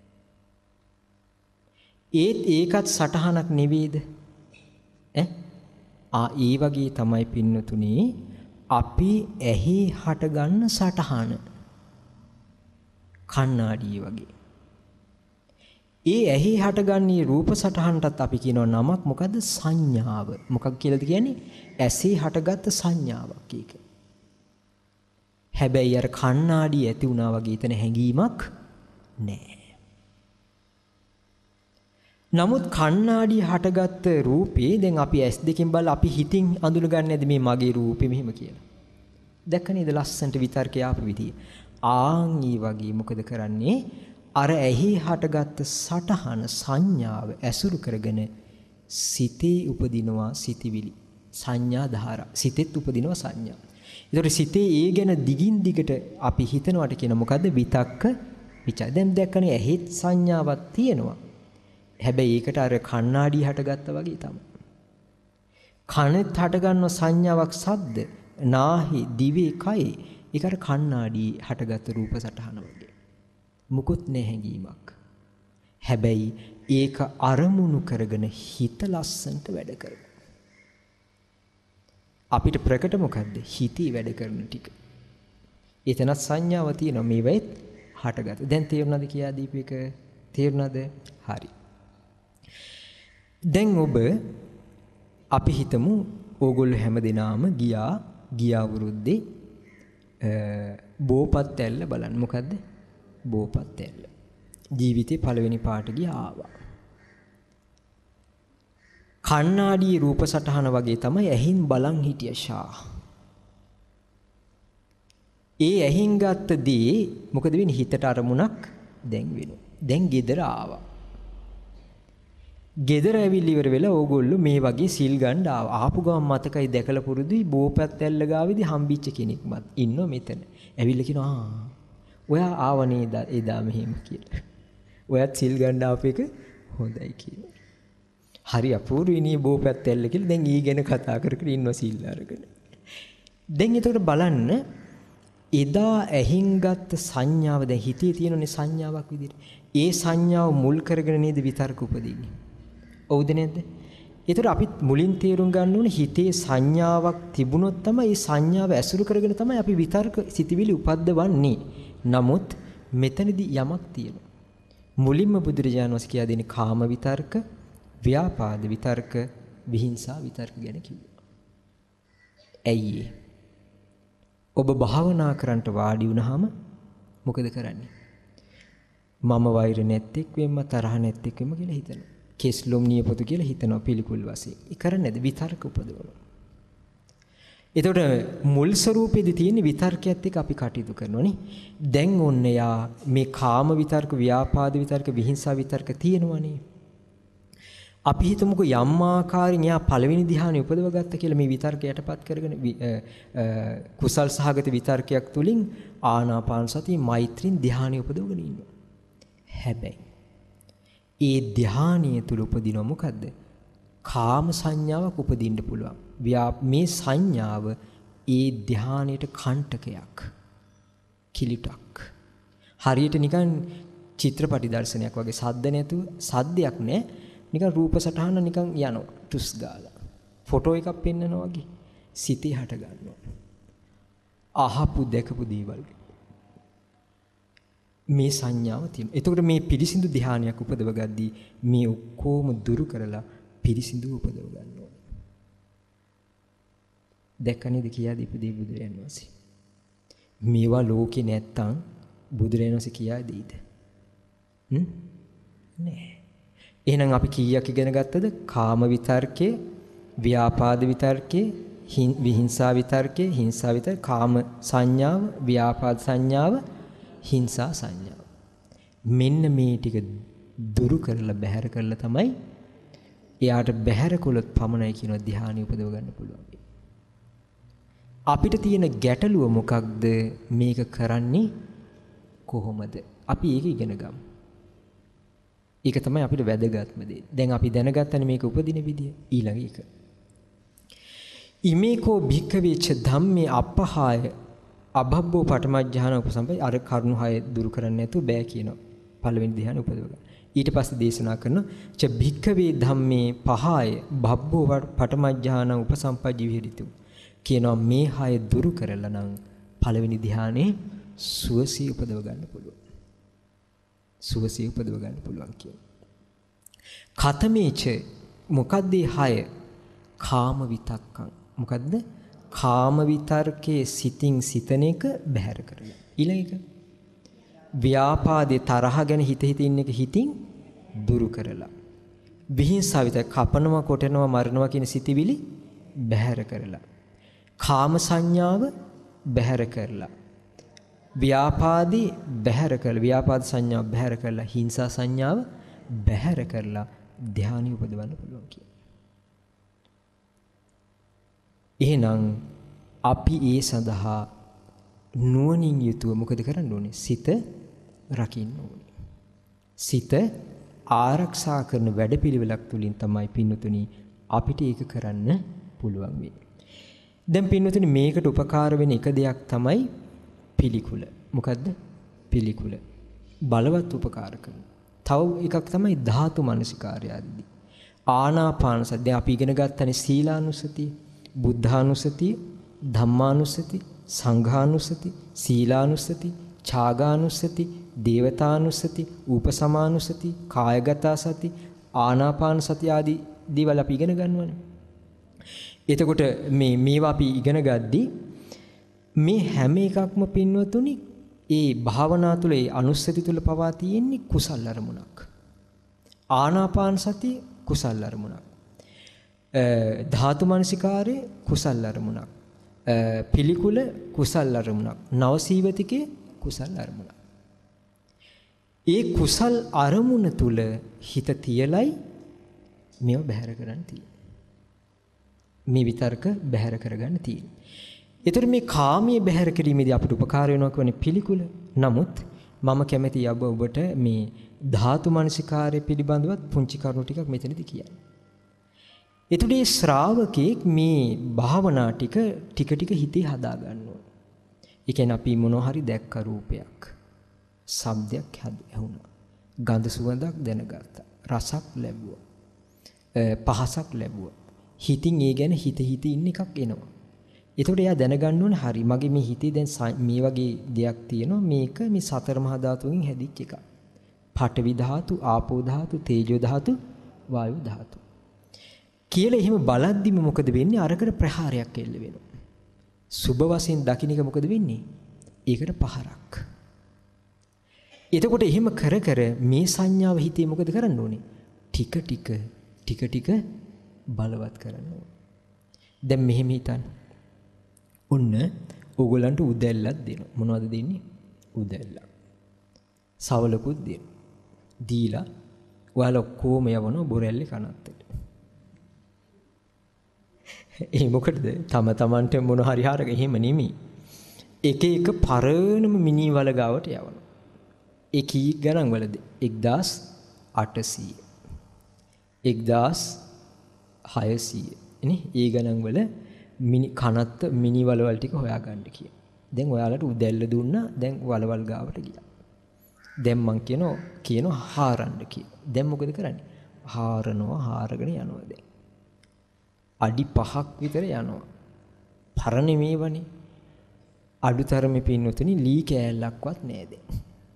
S1: ඒත් ඒකත් සටහනක් නෙවෙයිද? ඈ ආ ඒ වගේ තමයි පින්නතුනේ අපි ඇහි හටගන්න සටහන කණ්ණාඩිය වගේ. ඒ ඇහි හටගන්නේ රූප සටහනටත් අපි කියනවා නමක් මොකද්ද? සංඥාව. මොකක් කියලාද කියන්නේ? ඇසේ හටගත්ත සංඥාවක් ඒක. හැබැයි අර කණ්ණාඩිය ඇති වුණා වගේ එතන හැඟීමක් නැහැ. නමුත් කණ්ණාඩිය හටගත්ත රූපේ දැන් අපි ඇස් දෙකෙන් බලලා අපි හිතින් අඳුනගන්නේ නැද්ද මේ මගේ රූපේ මෙහෙම කියලා? දැක්ක නේද ලස්සන්ට විතර්කය ආපු විදිය? ආන් ඊ වගේ මොකද කරන්නේ? අර ඇහි හටගත්ත සටහන සංඥාව ඇසුරු කරගෙන සිතේ උපදිනවා සිතිවිලි සංඥා ධාරා. සිතෙත් උපදිනවා සංඥා. ඒතකොට සිතේ ඒ ගැන දිගින් දිගට අපි හිතනවට කියන මොකද්ද? විතක්ක විචාර. දැන් දැක්කනේ ඇහිත් සංඥාවක් තියෙනවා. හැබැයි ඒකට අර කණ්ණාඩිය හටගත්තා වගේ තමයි. කනෙත් හටගන්න සංඥාවක් සද්ද නාහි දිවේ කයි ඒක අර කණ්ණාඩියේ හටගත්ත රූප සටහන වගේ. මුකුත් නැහැඟීමක්. හැබැයි ඒක අරමුණු කරගෙන හිත ලස්සන්ට වැඩ කරනවා. අපිට ප්‍රකට මොකද්ද? හිතේ වැඩ කරන ටික. එතනත් සංඥාව තියෙනවා මේවෙත් හටගත්ත. දැන් තේරුණාද කියා දීපේක? තේරුණාද? හරි. දැන් ඔබ අපි හිතමු ඕගොල්ලෝ හැමදෙනාම ගියා ගිය අවුරුද්දේ බෝපත් ඇල්ල බලන්න. මොකද්ද? බෝපත් ඇල්ල. ජීවිතේ පළවෙනි පාට ගියා ආවා. කණ්ණාඩියේ රූප සටහන වගේ තමයි ඇහින් බලන් හිටිය ෂා. ඒ ඇහින් ගත්ත දේ මොකද වෙන්නේ? හිතට අරමුණක් දැන් වෙනවා. දැන් ගෙදර ආවා. ගෙදර ඇවිල්ලා ඉවර වෙලා ඕගොල්ලෝ මේ වගේ සිල් ගන්න ආවා. ආපු ගමන් මතකයි දැකලා පුරුදුයි බෝපත් ඇල්ල ගාවේදී හම්බිච්ච කෙනෙක්වත් ඉන්නව මෙතන. ඇවිල්ලා කියනවා ආ ඔයා ආව නේද එදා මෙහෙම කියලා. ඔයත් සිල් ගන්න ආපු එක හොඳයි කියලා. හරි අපූර්වයි නේ බෝපත් ඇල්ල කියලා. දැන් ඊ ගැන කතා කර කර ඉන්නවා සිල් අරගෙන. දැන් එතකොට බලන්න එදා ඇහින් ගත්ත සංඥාව දැන් හිතේ තියෙනනේ සංඥාවක් විදිහට. ඒ සංඥාව මුල් කරගෙන නේද විතර්ක උපදින්නේ. ඔව්ද නැද්ද? ඒතර අපි මුලින් තේරුම් ගන්න ඕනේ හිතේ සංඥාවක් තිබුණොත් තමයි මේ සංඥාව ඇසුරු කරගෙන තමයි අපි විතර්ක සිතිවිලි උපද්දවන්නේ. නමුත් මෙතනදී යමක් තියෙනවා. මුලින්ම බුදුරජාණන් වහන්සේ කියා දෙන්නේ කාම විතර්ක, ව්‍යාපාද විතර්ක, විහිංසා විතර්ක ගැන කිව්වා. ඇයි ඔබ භාවනා කරන්නට වාඩි වුණාම මොකද කරන්නේ? මම වෛර නැත්තේක් වෙම්ම තරහ නැත්තේක් වෙම්ම කියලා හිතනවා. කෙස්ලොම් නියපොතු කියලා හිතනවා පිළිකුල් වශයෙන්. ඒ කරන්නේ නැද විතර්ක උපදවනවා. එතකොට මුල් ස්වરૂපෙදී තියෙන විතර්කයත් එක්ක අපි කටයුතු කරනෝනේ. දැන් ඔන්න යා මේ කාම විතර්ක, ව්‍යාපාද විතර්ක, විහිංසා විතර්ක තියෙනවනේ. අපි හිතමුකෝ යම් ආකාරයෙන් යා පළවෙනි ධ්‍යානෙ උපදව ගත්ත කියලා මේ විතර්ක යටපත් කරගෙන කුසල් සහගත විතර්කයක් තුලින් ආනාපාන සතිය මෛත්‍රීන් ධ්‍යානෙ උපදවගෙන ඉන්නවා. හැබැයි ඒ ධ්‍යානීය තුල උපදින මොකද්ද? කාම සංඥාවක් උපදින්න පුළුවන්. මේ සංඥාව ඒ ධ්‍යානයට කණ්ටකයක්. කිලිටක්. හරියට නිකන් චිත්‍රපටි දර්ශනයක් වගේ සද්ද නැතුව සද්දයක් නැහැ. නිකන් රූප සටහන නිකන් යනවා ටුස් ගාලා. ෆොටෝ එකක් පෙන්නනවා වගේ සිතේ හට ගන්නවා. අහපු දැකපු දේවල් මේ සංඥාව තියෙනවා. එතකොට මේ පිරිසිදු ධානයක් උපදව ගද්දී මේ ඔක්කොම දුරු කරලා පිරිසිදු උපදව ගන්නවා. දැක්කනේද කියා දීපදී බුදුරයන් වහන්සේ. මේවා ලෝකේ නැත්තම් බුදුරයන් වහන්සේ කියා දෙයිද? හ්ම්? නෑ. එහෙනම් අපි කීයක් ඉගෙන ගත්තද? කාම විතර්කේ, ව්‍යාපාද විතර්කේ, විහිංසා විතර්කේ, හිංසා විතර්ක, කාම සංඥාව, ව්‍යාපාද සංඥාව, හිංසා සංඥාව. මෙන්න මේ ටික දුරු කරලා බැහැර කරලා තමයි එයාට බැහැර කළොත් පමණයි කියන ධ්‍යානෙ උපදව ගන්න පුළුවන්. අපිට තියෙන ගැටලුව මොකක්ද? මේක කරන්නේ කොහොමද? අපි ඒක ඉගෙන ගමු. ඒක තමයි අපිට වැදගත්ම දේ. දැන් අපි දැනගත්තනේ මේක උපදින විදිය. ඊළඟ එක. ඉමේකෝ භික්ඛවේච ධම්මේ අපහාය අභබ්බෝ පඨමඥාන උපසම්පයි අර කරුණු හය දුරු කරන්න නැතුව බෑ කියනවා. පළවෙනි ධ්‍යාන උපදව ගන්න. ඊට පස්සේ දේශනා කරනවා ච භික්ඛවේ ධම්මේ පහාය භබ්බෝ පඨමඥාන උපසම්පජ්ජි විහෙරිතු. කියනවා මේ හය දුරු කරලා නම් පළවෙනි ධ්‍යානේ සුවසේ උපදව ගන්න පුළුවන්. සුවසේ උපදව ගන්න පුළුවන් කියන. කතමේච මොකද්ද හය? කාම විතක්කං. මොකද්ද? කාම විතර්කයේ සිතින් සිතන එක බැහැර කරලා. ඊළඟ එක ව්‍යාපාදේ තරහ ගැන හිත හිත ඉන්න එක හිතින් දුරු කරලා. විහිංසාව විතර කපනවා, කොටනවා, මරනවා කියන සිතිවිලි බැහැර කරලා. කාම සංඥාව බැහැර කරලා. ව්‍යාපාදී බැහැර කරලා, ව්‍යාපාද සංඥාව බැහැර කරලා, හිංසා සංඥාව බැහැර කරලා ධානය උපදවන්න පුළුවන් කියන. එහෙනම් අපි ඒ සඳහා නුවණින් යුතුව මොකද කරන්න ඕනේ? සිත රකින්න ඕනේ. සිත ආරක්ෂා කරන වැඩපිළිවෙලක් තුලින් තමයි පින්නතුනි අපිට ඒක කරන්න පුළුවන් වෙන්නේ. දැන් පින්නතුනි මේකට උපකාර වෙන එක දෙයක් තමයි පිළිකුල. මොකද්ද? පිළිකුල. බලවත් උපකාර කරන. තව එකක් තමයි ධාතු මනසිකාරය ආදී. ආනාපාන සති. අපි ඉගෙන ගන්නනේ සීලානුසතිය, බුද්ධානුසතිය, ධම්මානුසති, සංඝානුසති, සීලානුසති, ඡාගානුසති, දේවතානුසති, උපසමානුසති, කායගත සති, ආනාපාන සති ආදී දේවල් අපි ඉගෙන ගන්නවනේ. එතකොට මේ මේවා අපි ඉගෙන ගද්දී මේ හැම එකක්ම පින්වතුනි ඒ භාවනා තුළ ඒ අනුස්සති තුළ පවා තියෙන්නේ කුසල් අරමුණක්. ආනාපාන සතිය කුසල් අරමුණක්. ධාතු මනසිකාරයේ කුසල් අරමුණක්. පිළිකුල කුසල් අරමුණක්. නවසීවතිකේ කුසල් අරමුණක්. ඒ කුසල් අරමුණ තුල හිත තියලයි මේව බැහැර කරන්න තියෙන්නේ. මේ විතර්ක බැහැර කරගන්න තියෙන්නේ. ඒතර මේ කාමයේ බැහැර කිරීමේදී අපට උපකාර වෙනවා කියන්නේ පිළිකුල. නමුත් මම කැමැති ඔබ ඔබට මේ ධාතු මනසිකාරය පිළිබඳවත් පුංචි කරුණු ටිකක් මෙතනදී කියන්න. ඒතුලේ ශ්‍රාවකෙක් මේ භාවනා ටික ටික ටික හිතේ හදා ගන්නවා. ඒ කියන්නේ අපි මොනවා හරි දැක්ක රූපයක්, ශබ්දයක් ඇහුණා, ගඳ සුවඳක් දැනගත්තා, රසක් ලැබුවා, පහසක් ලැබුවා. හිතින් ඒ ගැන හිත හිත ඉන්න එකක් එනවා. එතකොට එයා දැනගන්න ඕනේ හරි මගේ මේ හිතේ දැන් මේ වගේ දෙයක් තියෙනවා, මේක මේ සතර මහා ධාතුන්ගෙන් හැදිච්ච එකක්. පඨවි ධාතු, ආපෝ ධාතු, තේජෝ ධාතු, වායු ධාතු. කියලා එහෙම බලද්දිම මොකද වෙන්නේ? අරකට ප්‍රහාරයක් එල්ල වෙනවා. සුබ වශයෙන් දකින්න එක මොකද වෙන්නේ? ඒකට පහරක්. එතකොට එහෙම කර කර මේ සංඥාව හිතේ මොකද කරන්න ඕනේ? ටික ටික ටික ටික බලවත් කරන්න ඕනේ. දැන් මෙහෙම හිතන්න. ඔන්න ඕගොල්ලන්ට උදැල්ලක් දෙනවා. මොනවද දෙන්නේ? උදැල්ලක්. සවලකුත් දෙනවා. දීලා ඔයාලා කොහොම යවනවා බොරැල්ලේ කනත්තට. ඒ මොකටද? තම තමන්ට මොන හරි හරක එහෙම නෙමෙයි. එක එක පරණම මිනි වල ගාවට යවනවා. ඒ කී ගණන් වලද? එක්දාස් අටසීය. එක්දාස් හයසීය. නේ? ඒ ගණන් වල මිනි කනත්ත මිනි වලවල් ටික හොයාගන්න කියන. දැන් ඔයාලට උදැල්ල දුන්නා. දැන් වලවල් ගාවට ගියා. දැන් මං කියනවා කියනවා හාරන්න කියලා. දැන් මොකද කරන්නේ? හාරනවා හාරගෙන යනවා දැන්. අඩි පහක් විතර යනවා. පරණ මේවනේ. අඩුතරමේ පින්නතුනි ලී කෑල්ලක්වත් නෑ දැන්.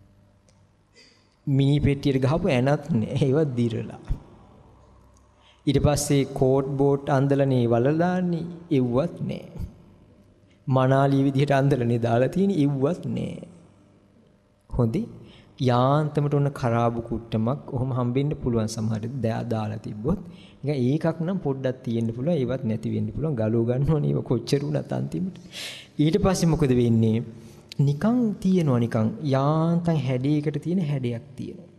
S1: මිනි පෙට්ටියට ගහපු ඇනත් නෑ. ඒවත් දිරලා. ඊට පස්සේ කෝට් බෝට් අන්දලනේ වලලා දාන්නේ. එව්වත් නෑ. මනාලී විදිහට අන්දලනේ දාලා තියෙන එව්වත් නෑ. හොඳේ යාන්තමට ඔන්න කරාබු කුට්ටමක් ඔහොම හම්බෙන්න පුළුවන් සමහරට දාලා තිබ්බොත් නිකන් ඒකක් නම් පොඩ්ඩක් තියෙන්න පුළුවන් ඒවත් නැති වෙන්න පුළුවන් ගලව ගන්නවනේ ඒව කොච්චර උනත් අන්තිමට ඊට පස්සේ මොකද වෙන්නේ නිකන් තියෙනවා නිකන් යාන්තම් හැඩයකට තියෙන හැඩයක් තියෙනවා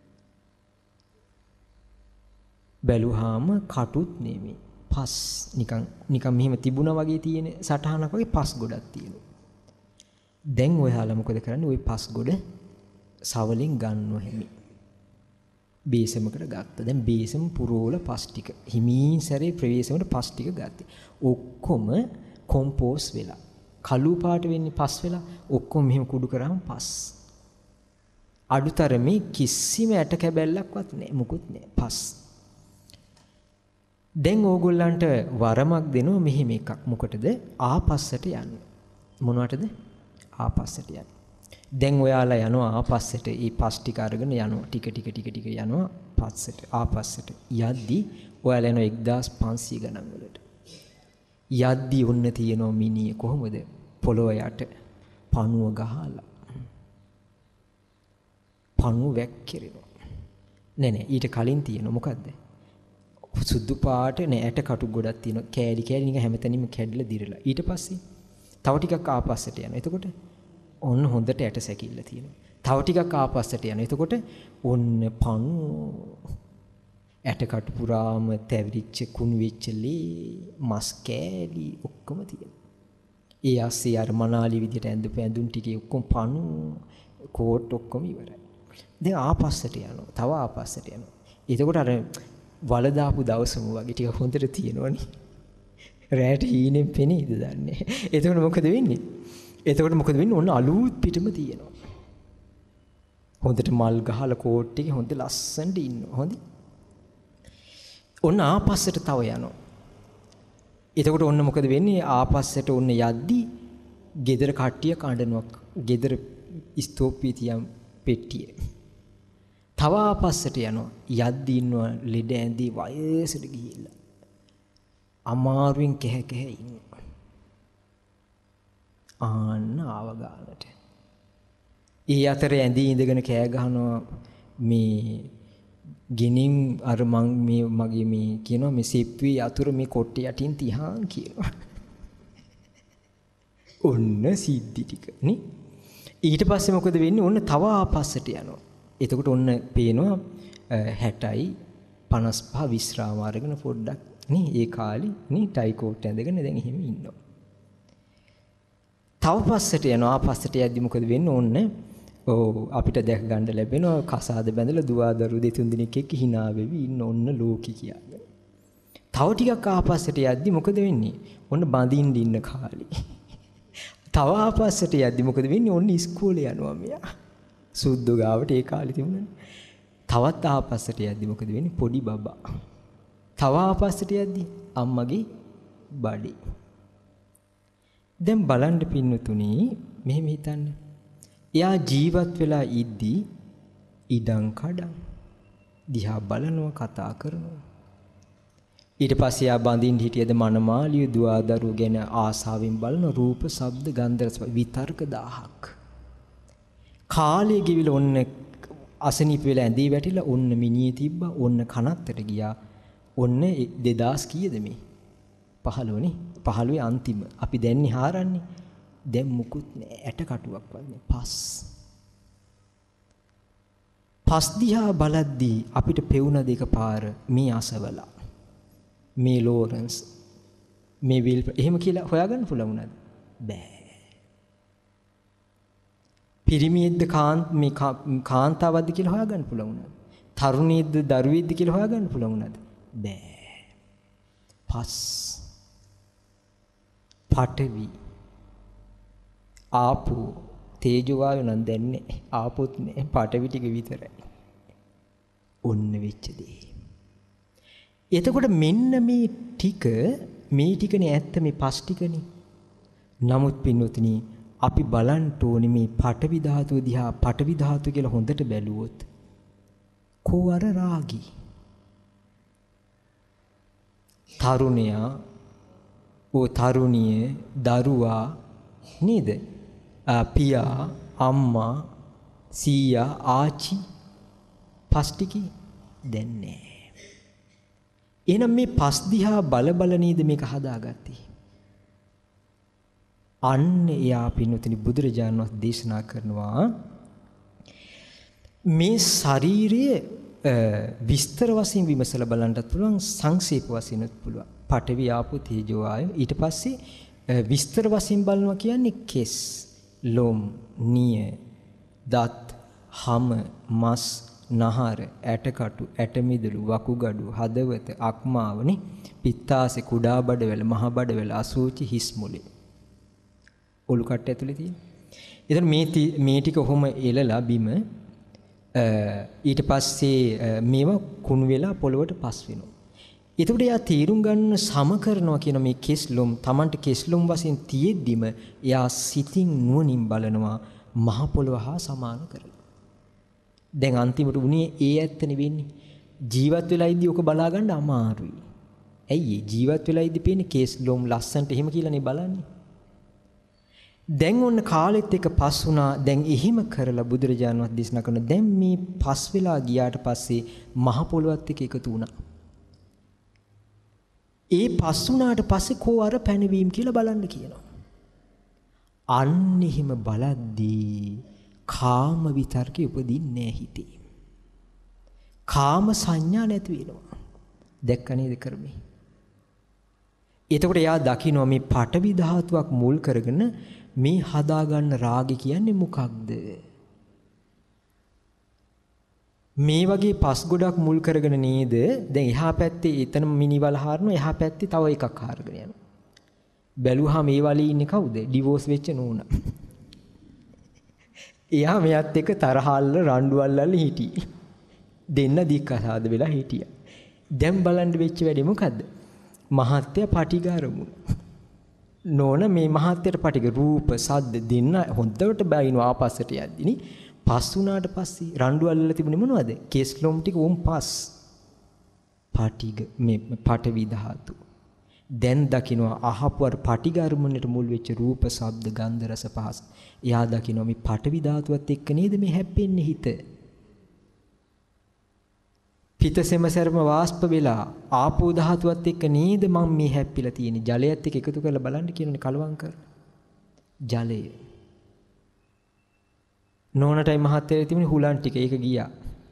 S1: බැලුවාම කටුත් නෙමෙයි පස් නිකන් නිකන් මෙහෙම තිබුණා වගේ තියෙන සටහනක් වගේ පස් ගොඩක් තියෙනවා දැන් ඔයාලා මොකද කරන්නේ ওই පස් ගොඩ සවලින් ගන්නව හැමි බේසමකට ගත්තා දැන් බේසම පුරෝල පස් ටික හිමින් සැරේ ප්‍රවේශමකට පස් ටික ගත්තේ ඔක්කොම කොම්පෝස් වෙලා කළු පාට වෙන්නේ පස් වෙලා ඔක්කොම මෙහෙම කුඩු කරාම පස් අඩුතරමේ කිසිම ඇට කැබැල්ලක්වත් නැහැ මුකුත් නැහැ පස් දැන් ඕගොල්ලන්ට වරමක් දෙනවා මෙහෙම එකක් මොකටද ආපස්සට යන්න මොනවටද ආපස්සට යන්න දැන් ඔයාලා යනවා ආපස්සට ඒ පස් ටික අරගෙන යනවා ටික ටික ටික ටික යනවා පස්සට ආපස්සට යද්දි ඔයාලා යනවා එක්දාස් පන්සීය ගණන් වලට යද්දි ඔන්න තියෙනවා මිනිය කොහොමද පොළොව යට පණුව ගහලා පණුව වැක්කිරෙනවා නෑ නෑ ඊට කලින් තියෙනවා මොකද්ද සුදු පාට නෑ ඇට කටු ගොඩක් තියෙනවා කෑලි කෑලි නිකන් හැමතැනින්ම කැඩිලා දිරලා ඊට පස්සේ තව ටිකක් ආපස්සට යනවා එතකොට ඔන්න හොඳට ඇට සැකිල්ල තියෙනවා. තව ටිකක් ආපස්සට යනවා. එතකොට ඔන්න පණු ඇටකට පුරාම තැවිරිච්ච කුණු වෙච්ච ලේ මස් කෑලි ඔක්කොම තියෙනවා. ඒ ASCII අර මනාලි විදියට ඇඳපු ඇඳුම් ටිකේ ඔක්කොම පණු කෝට් ඔක්කොම ඉවරයි. දැන් ආපස්සට යනවා. තව ආපස්සට යනවා. එතකොට අර වල දාපු දවසම වගේ ටික හොඳට තියෙනවනේ. රැට හීනෙන් පෙනීද දන්නේ. එතකොට මොකද වෙන්නේ? එතකොට මොකද වෙන්නේ? ඔන්න අලුත් පිටම තියෙනවා. හොඳට මල් ගහලා කෝට් එකේ හොඳ ලස්සනට ඉන්නවා. හොඳයි. ඔන්න ආපස්සට තව යනවා. එතකොට ඔන්න මොකද වෙන්නේ? ආපස්සට ඔන්න යද්දි ගෙදර කට්ටිය කඩනවා. ගෙදර ස්තෝප්පිය තියම් පෙට්ටිය. තව ආපස්සට යනවා. යද්දි ඉන්නවා ලෙඩ ඇඳි වයසට ගිහිල්ලා. අමාරුවෙන් කැහ කැහ ඉන්නවා. ආන්න ආව ගානට. ඒ අතර ඇඳී ඉඳගෙන කෑ ගහනවා මේ ගිනින් අර මං මේ මගේ මේ කියනවා මේ සිප්පුවේ යතුරු මේ කොට්ටේ යටින් තියහන් කියනවා. ඔන්න සිද්ධි ටික නේ. ඊට පස්සේ මොකද වෙන්නේ? ඔන්න තව ආපස්සට යනවා. එතකොට ඔන්න පේනවා හැටයි පනස් පහ විශ්‍රාම අරගෙන පොඩ්ඩක් නේ ඒ කාලේ නේ ටයි කෝට් ඇඳගෙන දැන් එහෙම ඉන්නවා. තව පස්සට යනවා ආපස්සට යද්දි මොකද වෙන්නේ? ඔන්න ඔව් අපිට දැක ගන්න ලැබෙනවා කසාද බැඳලා දුවදරු දෙතුන් දිනක් එක්ක hina වෙවි ඉන්න ඔන්න ලෝකේ කියන්නේ. තව ටිකක් ආපස්සට යද්දි මොකද වෙන්නේ? ඔන්න බඳින්න ඉන්න කාලේ. තව ආපස්සට යද්දි මොකද වෙන්නේ? ඔන්න ඉස්කෝලේ යනවා මෙයා. සුද්දු ගාවට ඒ කාලේ තිබුණානේ. තවත් ආපස්සට යද්දි මොකද වෙන්නේ? පොඩි බබා. තව ආපස්සට යද්දි අම්මගේ බඩේ. දැන් බලන්න පින්නතුනි මෙහෙම හිතන්න. එයා ජීවත් වෙලා ඉද්දි ඉඩම් කඩම් දිහා බලනවා කතා කරනවා. ඊට පස්සේ එයා බඳින්න හිටියද මනමාලිය දුවදරු ගැන ආසාවෙන් බලන රූප, ශබ්ද, ගන්ධ, රස විතර්ක දහහක්. කාලය ගිවිලා ඔන්න අසනීප වෙලා ඇඳී වැටිලා ඔන්න මිනිහේ තිබ්බා ඔන්න කනත්තට ගියා. ඔන්න දෙදාස් කීයද මේ? පහළොව නේ. පහළොවේ අන්තිම. අපි දැන්නේ හාරන්නේ. දැන් මුකුත් නෑ ඇට කටුවක් වගේ. පස්. පස් දිහා බලද්දී අපිට පෙවුන දෙක පාර මේ අසවලා. මේ ලෝරන්ස්. මේ විල් එහෙම කියලා හොයාගන්න පුළුවන් වුණාද? බෑ. පිරිමියෙක්ද කාන්ත මේ කාන්තාවක්ද කියලා හොයාගන්න පුළුවන් වුණාද? තරුණියෙක්ද දරුවෙක්ද කියලා හොයාගන්න පුළුවන් වුණාද? බෑ. පස්. පඨවි ආපෝ තේජෝ වායෝ නම් දැන්නේ ආපොත් නෑ පටවි ටික විතරයි. ඔන්න වෙච්ච දේ. එතකොට මෙන්න මේ ටික මේ ටිකනේ ඇත්ත මේ පස් ටිකනේ. නමුත් පින්වතුනි අපි බලන්න ඕනේ මේ පටවි ධාතුව දිහා පටවි ධාතුව කියලා හොඳට බැලුවොත් කෝ අර රාගී තරුණයා ඕ තරුණිය දරුවා නේද පියා අම්මා සීයා ආච්චි පස් ටිකේ දැන් නෑ. එහෙනම් මේ පස් දිහා බල බල නේද මේක හදාගත්තේ. අන්න එයා පින්වතුනි බුදුරජාණන් වහන්සේ දේශනා කරනවා මේ ශාරීරිය විස්තර වශයෙන් විමසලා බලන්නත් පුළුවන් සංක්ෂේප වශයෙන්ත් පුළුවන්. පඨවි ආපෝ තේජෝ ආයෝ ඊට පස්සේ විස්තර වශයෙන් බලනවා කියන්නේ කෙස් ලොම් නිය දත් හම මස් නහර ඇටකටු ඇටමිදුළු වකුගඩු හදවත අක්මාවනේ පිත්තාසේ කුඩා බඩවැල මහ බඩවැල අසූචි හිස් මුලේ ඔලු කට්ට ඇතුලේ තියෙන. එතන මේ මේ ටික කොහොම එලලා බිම ඊට පස්සේ මේවා කුණු වෙලා පොළවට පස් වෙනවා. එතකොට එයා තීරුම් ගන්න සම කරනවා කියන මේ කෙස්ලොම් Tamanට කෙස්ලොම් වශයෙන් තියෙද්දිම එයා සිතින් නුවණින් බලනවා මහ පොළව හා සමාන කරලා. දැන් අන්තිමට උනේ ඒ ඇත්ත නෙවෙන්නේ. ජීවත් වෙලා ඉද්දි ඔක බලා ගන්න අමාරුයි. ඇයි ජීවත් වෙලා ඉද්දි පේන්නේ කෙස්ලොම් ලස්සන්ට එහෙම කියලානේ බලන්නේ. දැන් ඔන්න කාලෙත් එක පස් වුණා. දැන් එහෙම කරලා බුදුරජාණන් වහන්සේ දේශනා කරන දැන් මේ පස් වෙලා ගියාට පස්සේ මහ පොළොවත් එක්ක එකතු වුණා. ඒ පස් වුණාට පස්සේ කෝ අර පැනවීම කියලා බලන්න කියනවා. අන්න එහෙම බලද්දී කාම විතර්කේ උපදින්නේ නැහැ හිතේ. කාම සංඥා නැති වෙනවා. දැක්ක නේද කර්මේ? එතකොට එයා දකිනවා මේ පඨවි ධාතුවක් මුල් කරගෙන මේ හදාගන්න රාගය කියන්නේ මොකක්ද? මේ වගේ පස් ගොඩක් මුල් කරගෙන නේද දැන් එහා පැත්තේ එතන මිනිවල හරනවා එහා පැත්තේ තව එකක් හරගෙන යනවා. බැලුවා මේ වලේ ඉන්නේ කවුද? ඩිවෝස් වෙච්ච නෝනා. එයා මෙයත් එක්ක තරහල්ල රණ්ඩු අල්ලල්ල හිටියේ. දෙන්න දික්කසාද වෙලා හිටියා. දැන් බලන්න වෙච්ච වැඩේ මොකද්ද? මහත්ය පටිගාරමු. නෝන මේ මහත්යට පටිග රූප සද්ද දෙන්න හොඳට බයිනවා ආපස්සට යද්දිනේ. පස් වුණාට පස්සේ රණ්ඩු අල්ලලා තිබුණේ මොනවද? කෙස්ලොම් ටික උන් පස්. පටිග මේ පඨවි ධාතු. දැන් දකින්නවා අහපුවර පටිගාරමුණට මුල් වෙච්ච රූප ශබ්ද ගන්ධ රස පහස. එයා දකින්නවා මේ පඨවි ධාතුවත් එක්ක නේද මේ හැප්පෙන්නේ හිත. පිටසෙම සර්ම වාෂ්ප වෙලා ආපෝ ධාතුවත් එක්ක නේද මම මේ හැප්පිලා තියෙන්නේ. ජලයත් එක්ක එකතු කරලා බලන්න කියනනේ කලවම් කර. ජලය. නෝනටයි මහත්තයයි තිබුණේ හුලන් ටික ඒක ගියා.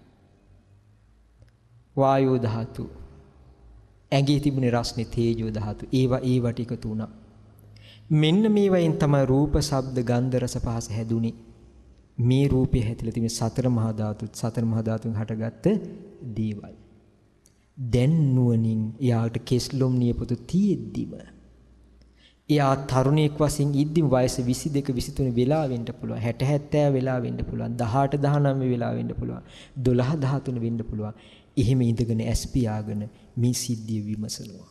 S1: වායෝ ධාතු. ඇඟේ තිබුණේ රස්නේ තේජෝ ධාතු. ඒවා ඒවට එකතු වුණා. මෙන්න මේවයින් තමයි රූප, ශබ්ද, ගන්ධ, රස, පහස හැදුනේ. මේ රූපේ හැතිලා තිබෙන සතර මහා ධාතුත් සතර මහා ධාතුන් හටගත්ත දේවල්. දැන් නුවණින් යාට කෙස්ලොම් නියපොතු තියෙද්දිම එයා තරුණයෙක් වශයෙන් ඉද්දිම වයස විසි දෙක විසි තුන වෙලා වෙන්න පුළුවන්. හැට හැත්තෑ වෙලා වෙන්න පුළුවන්. දහඅට දහනවය වෙලා වෙන්න පුළුවන්. දොළහ දහතුන වෙන්න පුළුවන්. එහෙම ඉඳගෙන ඇස් පියාගෙන මේ සිද්ධිය විමසනවා.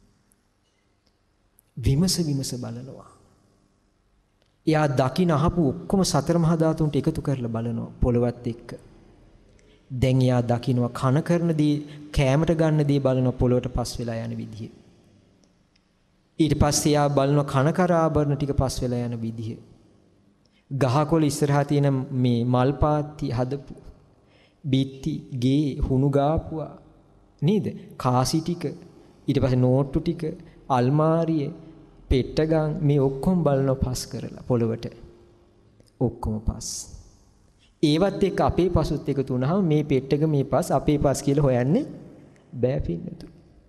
S1: විමස විමස බලනවා. එයා දකින අහපු ඔක්කොම සතර මහා ධාතුන්ට එකතු කරලා බලනවා පොළවත් එක්ක. දැන් එයා දකිනවා කන කරන දේ කෑමට ගන්න දේ බලනවා පොළොවට පස් වෙලා යන විදිහ. ඊට පස්සේ එයා බලනවා කන කර ආභරණ ටික පස් වෙලා යන විදිහ. ගහකොළ ඉස්සරහා තියෙන මේ මල් පාත්ති හදපු බිත්ති ගේ හුණු ගාපුවා නේද? කාසි ටික ඊට පස්සේ නෝට්ටු ටික අල්මාරිය පෙට්ටගම් මේ ඔක්කොම බලනවා පස් කරලා පොළොවට. ඔක්කොම පස්. ඒවත් එක්ක අපේ පසුත් එකතු වුණාම මේ පෙට්ටක මේ පස් අපේ පස් කියලා හොයන්නේ බෑ පින්නතු.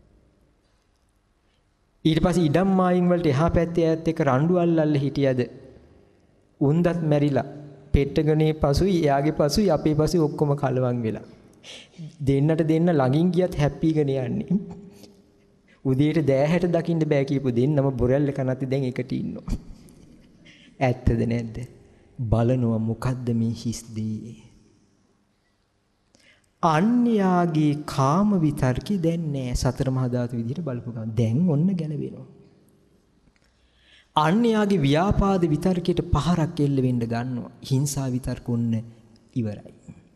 S1: ඊට පස්සේ ඉඩම් මායින් වලට එහා පැත්තේ ඈත් එක්ක රණ්ඩු අල්ලල්ල හිටියද උන්දත් මැරිලා පෙට්ටගනේ පසුයි එයාගේ පසුයි අපේ පසුයි ඔක්කොම කලවම් වෙලා. දෙන්නට දෙන්න ළඟින් ගියත් හැප්පීගෙන යන්නේ. උදේට දෑහැට දකින්න බෑ කියපු දෙන්නම බොරැල්ල කනත් දැන් එකට ඉන්නවා. ඇත්තද නැද්ද? බලනවා මොකද්ද මේ හිස් දේ. අන්‍යයාගේ කාම විතර්කي දැන් නෑ සතර මහා ධාතු විදිහට බලපු ගමන් දැන් ඔන්න ගැලවෙනවා. අන්‍යයාගේ ව්‍යාපාද විතර්කයට පහරක් එල්ල වෙන්න ගන්නවා. හිංසා විතර්ක ඔන්න ඉවරයි.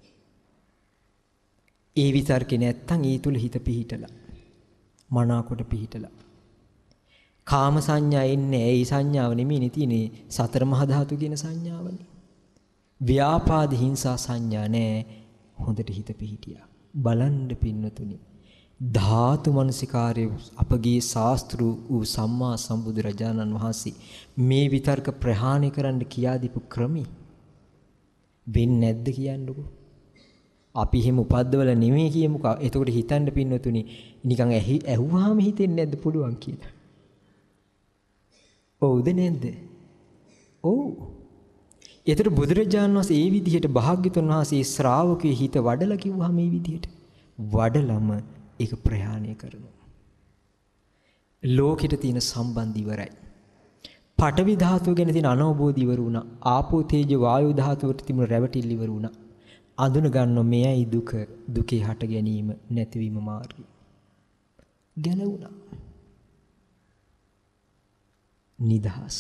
S1: ඒ විතර්කේ නැත්තම් ඒ තුල හිත පිහිටලා මනාකොට පිහිටලා කාම සංඥා එන්නේ ඒ සංඥාව නෙමෙයි තියෙන්නේ සතර මහා ධාතු කියන සංඥාවනේ. ව්‍යාපාද හිංසා සංඥා නෑ. හොඳට හිත පිහිටියා. බලන්න පින්නතුනි. ධාතු මනසිකාරය අපගේ ශාස්ත්‍රු වූ සම්මා සම්බුදු රජාණන් වහන්සේ මේ විතර්ක ප්‍රහාණය කරන්න කියා දීපු ක්‍රමي වෙන්නේ නැද්ද කියන්නකෝ. අපි එහෙම උපද්දවල නෙමෙයි කියමුකෝ. එතකොට හිතන්න පින්නතුනි නිකන් ඇහි ඇහුවාම හිතෙන්නේ නැද්ද පුළුවන් කියලා. ඔව්ද නැද්ද? ඔව්. ඒතර බුදුරජාණන් වහන්සේ මේ විදිහට භාග්‍යතුන් වහන්සේ ශ්‍රාවකයේ හිත වඩලා කිව්වා මේ විදිහට. වඩලම ඒක ප්‍රහාණය කරනවා. ලෝකෙට තියෙන සම්බන්ධ ඉවරයි. පඨවි ධාතුව ගැන තියෙන අනවබෝධය ඉවර වුණා. ආපෝ තේජෝ වායු ධාතුවට තිබුණ රැවටිල්ල ඉවර වුණා. අඳුන ගන්නවා මෙයයි දුක, දුකේ හට ගැනීම නැතිවීම මාර්ගය. ගැලවුණා. නිදහස්.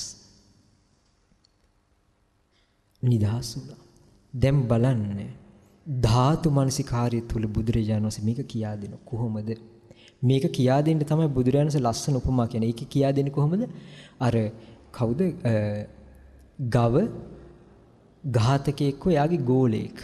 S1: නිදහස් වුණා. දැන් බලන්න ධාතු මනසිකාර්ය තුල බුදුරජාණන් වහන්සේ මේක කියා දෙන කොහොමද? මේක කියා දෙන්න තමයි බුදුරජාණන් වහන්සේ ලස්සන උපමා කියන්නේ. ඒක කියා දෙන්නේ කොහොමද? අර කවුද? ගව ඝාතකයෙක් එයාගේ ගෝලෙක්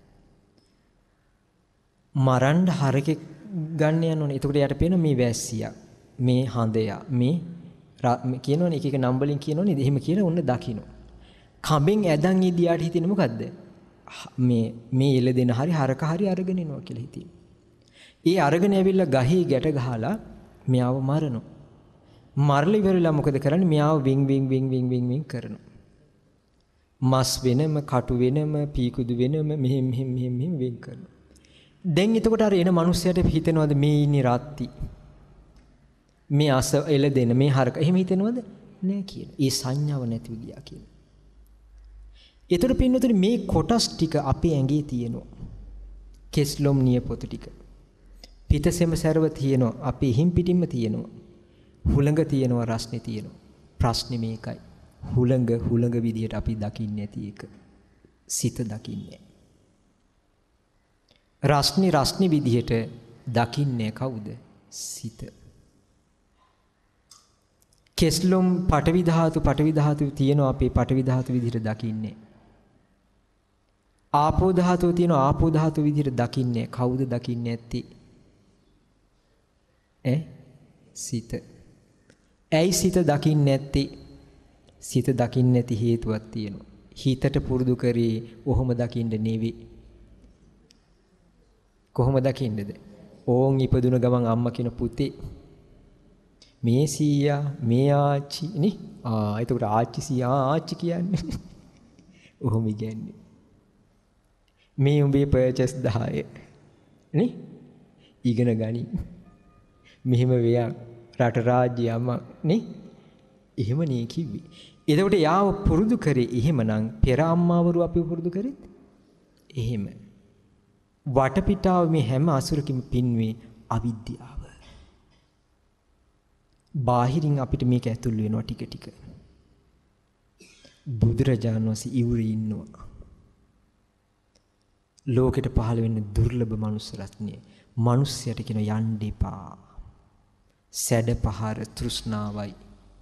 S1: මරන්න හරකෙක් ගන්න යනෝනේ. එතකොට යාට පේන මේ වැස්සියා, මේ හඳයා, මේ කියනෝනේ එක එක නම් වලින් කියනෝනේ. එහෙම කියලා ඔන්න දකින්න. කඹෙන් ඇදන් ඉදියාට හිතෙන්නේ මොකද්ද? මේ මේ එළ දෙන හරි හරක හරි අරගෙන එනවා කියලා හිතින්. ඒ අරගෙන ඇවිල්ලා ගහේ ගැට ගහලා මෙයාව මරනවා. මරලා ඉවරලා මොකද කරන්නේ? මෙයාව win win win win win win කරනවා. මස් වෙනම, කටු වෙනම, පීකුදු වෙනම මෙහෙම මෙහෙම මෙහෙම මෙහෙම වින් කරනවා. දැන් එතකොට අර එන මිනිස්සයාට හිතෙනවද මේ ඉන්නේ රත්ති? මේ අස එළ දෙන මේ හරක එහෙම හිතෙනවද? නෑ කියන. ඒ සංඥාව නැතිව ගියා කියන. ඒතර පින්නතුනි මේ කොටස් ටික අපේ ඇඟේ තියෙනවා. කෙස්ලොම් නියපොතු ටික. පිටසෙම සරව තියෙනවා. අපේ හිම් පිටින්ම තියෙනවා. හුළඟ තියෙනවා, රස්නේ තියෙනවා. ප්‍රශ්නේ මේකයි. හුළඟ හුළඟ විදියට අපි දකින්නේ නැති එක. සිත දකින්නේ. රස්නේ රස්නේ විදියට දකින්නේ කවුද? සිත. කෙස්ලොම් පටවි ධාතු පටවි ධාතු තියෙනවා අපේ පටවි ධාතු විදියට දකින්නේ. ආපෝ ධාතුව තියෙනවා ආපෝ ධාතු විදිහට දකින්නේ. කවුද දකින්නේ නැත්තේ? ඈ සිත. ඇයි සිත දකින්නේ නැත්තේ? සිත දකින්නේ නැති හේතුවක් තියෙනවා. හිතට පුරුදු කරේ ඔහොම දකින්න නෙවෙයි. කොහොම දකින්නද? ඕන් ඉපදුන ගමන් අම්මා කියන පුතේ මේ සීයා මේ ආච්චි නේ. ආ එතකොට ආච්චි සීයා ආච්චි කියන්නේ. ඔහොම කියන්නේ. මේ උඹේ පර්චස් දහය නේ ඉගෙන ගනි. මෙහෙම වෙයා රට රාජ්‍ය යම නේ. එහෙම නේ කිව්වේ. එතකොට යාව පුරුදු කරේ එහෙමනම් පෙර අම්මාවරු අපි පුරුදු කරෙත් එහෙම. වටපිටාව මේ හැම අසුරකින් පින්වේ අවිද්‍යාව. බාහිරින් අපිට මේක ඇතුල් වෙනවා ටික ටික. බුදුරජාණන් වහන්සේ ඉවුරේ ඉන්නවා. ලෝකෙට පහළ වෙන්න දුර්ලභ මනුස්ස රත්නය. මිනිස්සයට කියන යන්න එපා. සැඩ පහර තෘෂ්ණාවයි.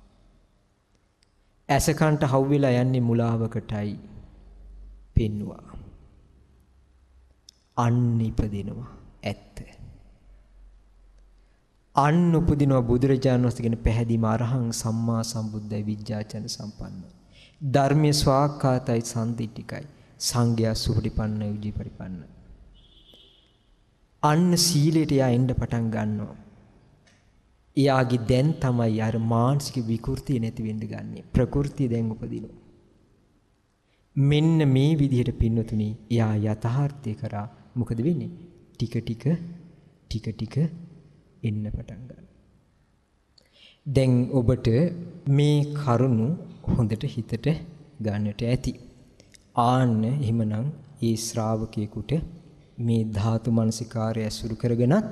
S1: ඇසකන්ට හවුවෙලා යන්නේ මුලාවකටයි පෙන්නවා. අන්න ඉපදිනවා ඇත්ත. අන්න උපදිනවා බුදුරජාණන් වහන්සේගෙන පැහැදීම අරහං සම්මා සම්බුද්දයි විජ්ජාචන සම්පන්න. ධර්මයේ ස්වාක්ඛාතයි සම්දිටිකයි. සංඝයා සුපටිපන්න යුජී පරිපන්න. අන්න සීලයට යා එන්න පටන් ගන්නවා. එයාගේ දැන් තමයි අර මානසික විකෘතිය නැති වෙන්න ගන්නෙ. ප්‍රകൃතිය දැන් උපදිනවා. මෙන්න මේ විදිහට පින්නතුනි එයා යථාර්ථය කරා මොකද වෙන්නේ? ටික ටික ටික ටික එන්න පටන් ගන්නවා. දැන් ඔබට මේ කරුණු හොඳට හිතට ගන්නට ඇති. ආන්න එහෙමනම් ඒ ශ්‍රාවකයෙකුට මේ ධාතු මනසිකාරය ඇසුරු කරගෙනත්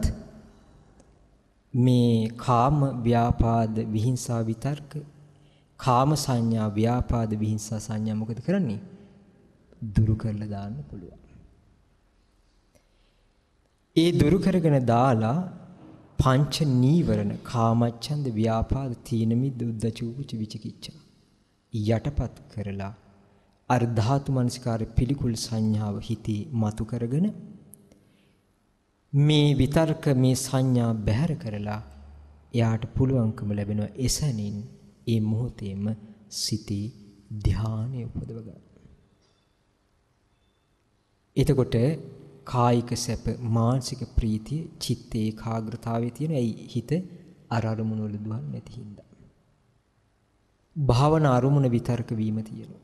S1: මේ කාම ව්‍යාපාද විහිංසා විතර්ක කාම සංඥා ව්‍යාපාද විහිංසා සංඥා මොකද කරන්නේ? දුරු කරලා දාන්න පුළුවන්. ඒ දුරු කරගෙන දාලා පංච නීවරණ කාමච්ඡන්ද ව්‍යාපාද තීන මිද්ද උද්ධච්ච කුච්ච විචිකිච්ඡා යටපත් කරලා අර ධාතු මනසිකාරේ පිළිකුල් සංඥාව හිතේ මතු කරගෙන මේ විතර්ක මේ සංඥා බැහැර කරලා එයාට පුළුවන්කම ලැබෙනවා එසැනින් ඒ මොහොතේම සිතේ ධානය උපදව ගන්න. එතකොට කායික සැප මානසික ප්‍රීතිය චිත්ත ඒකාග්‍රතාවයේ තියෙන ඒ හිත අර අරමුණ වල දුවන්නේ නැති හින්දා. භාවනා අරමුණ විතර්ක වීම තියෙනවා.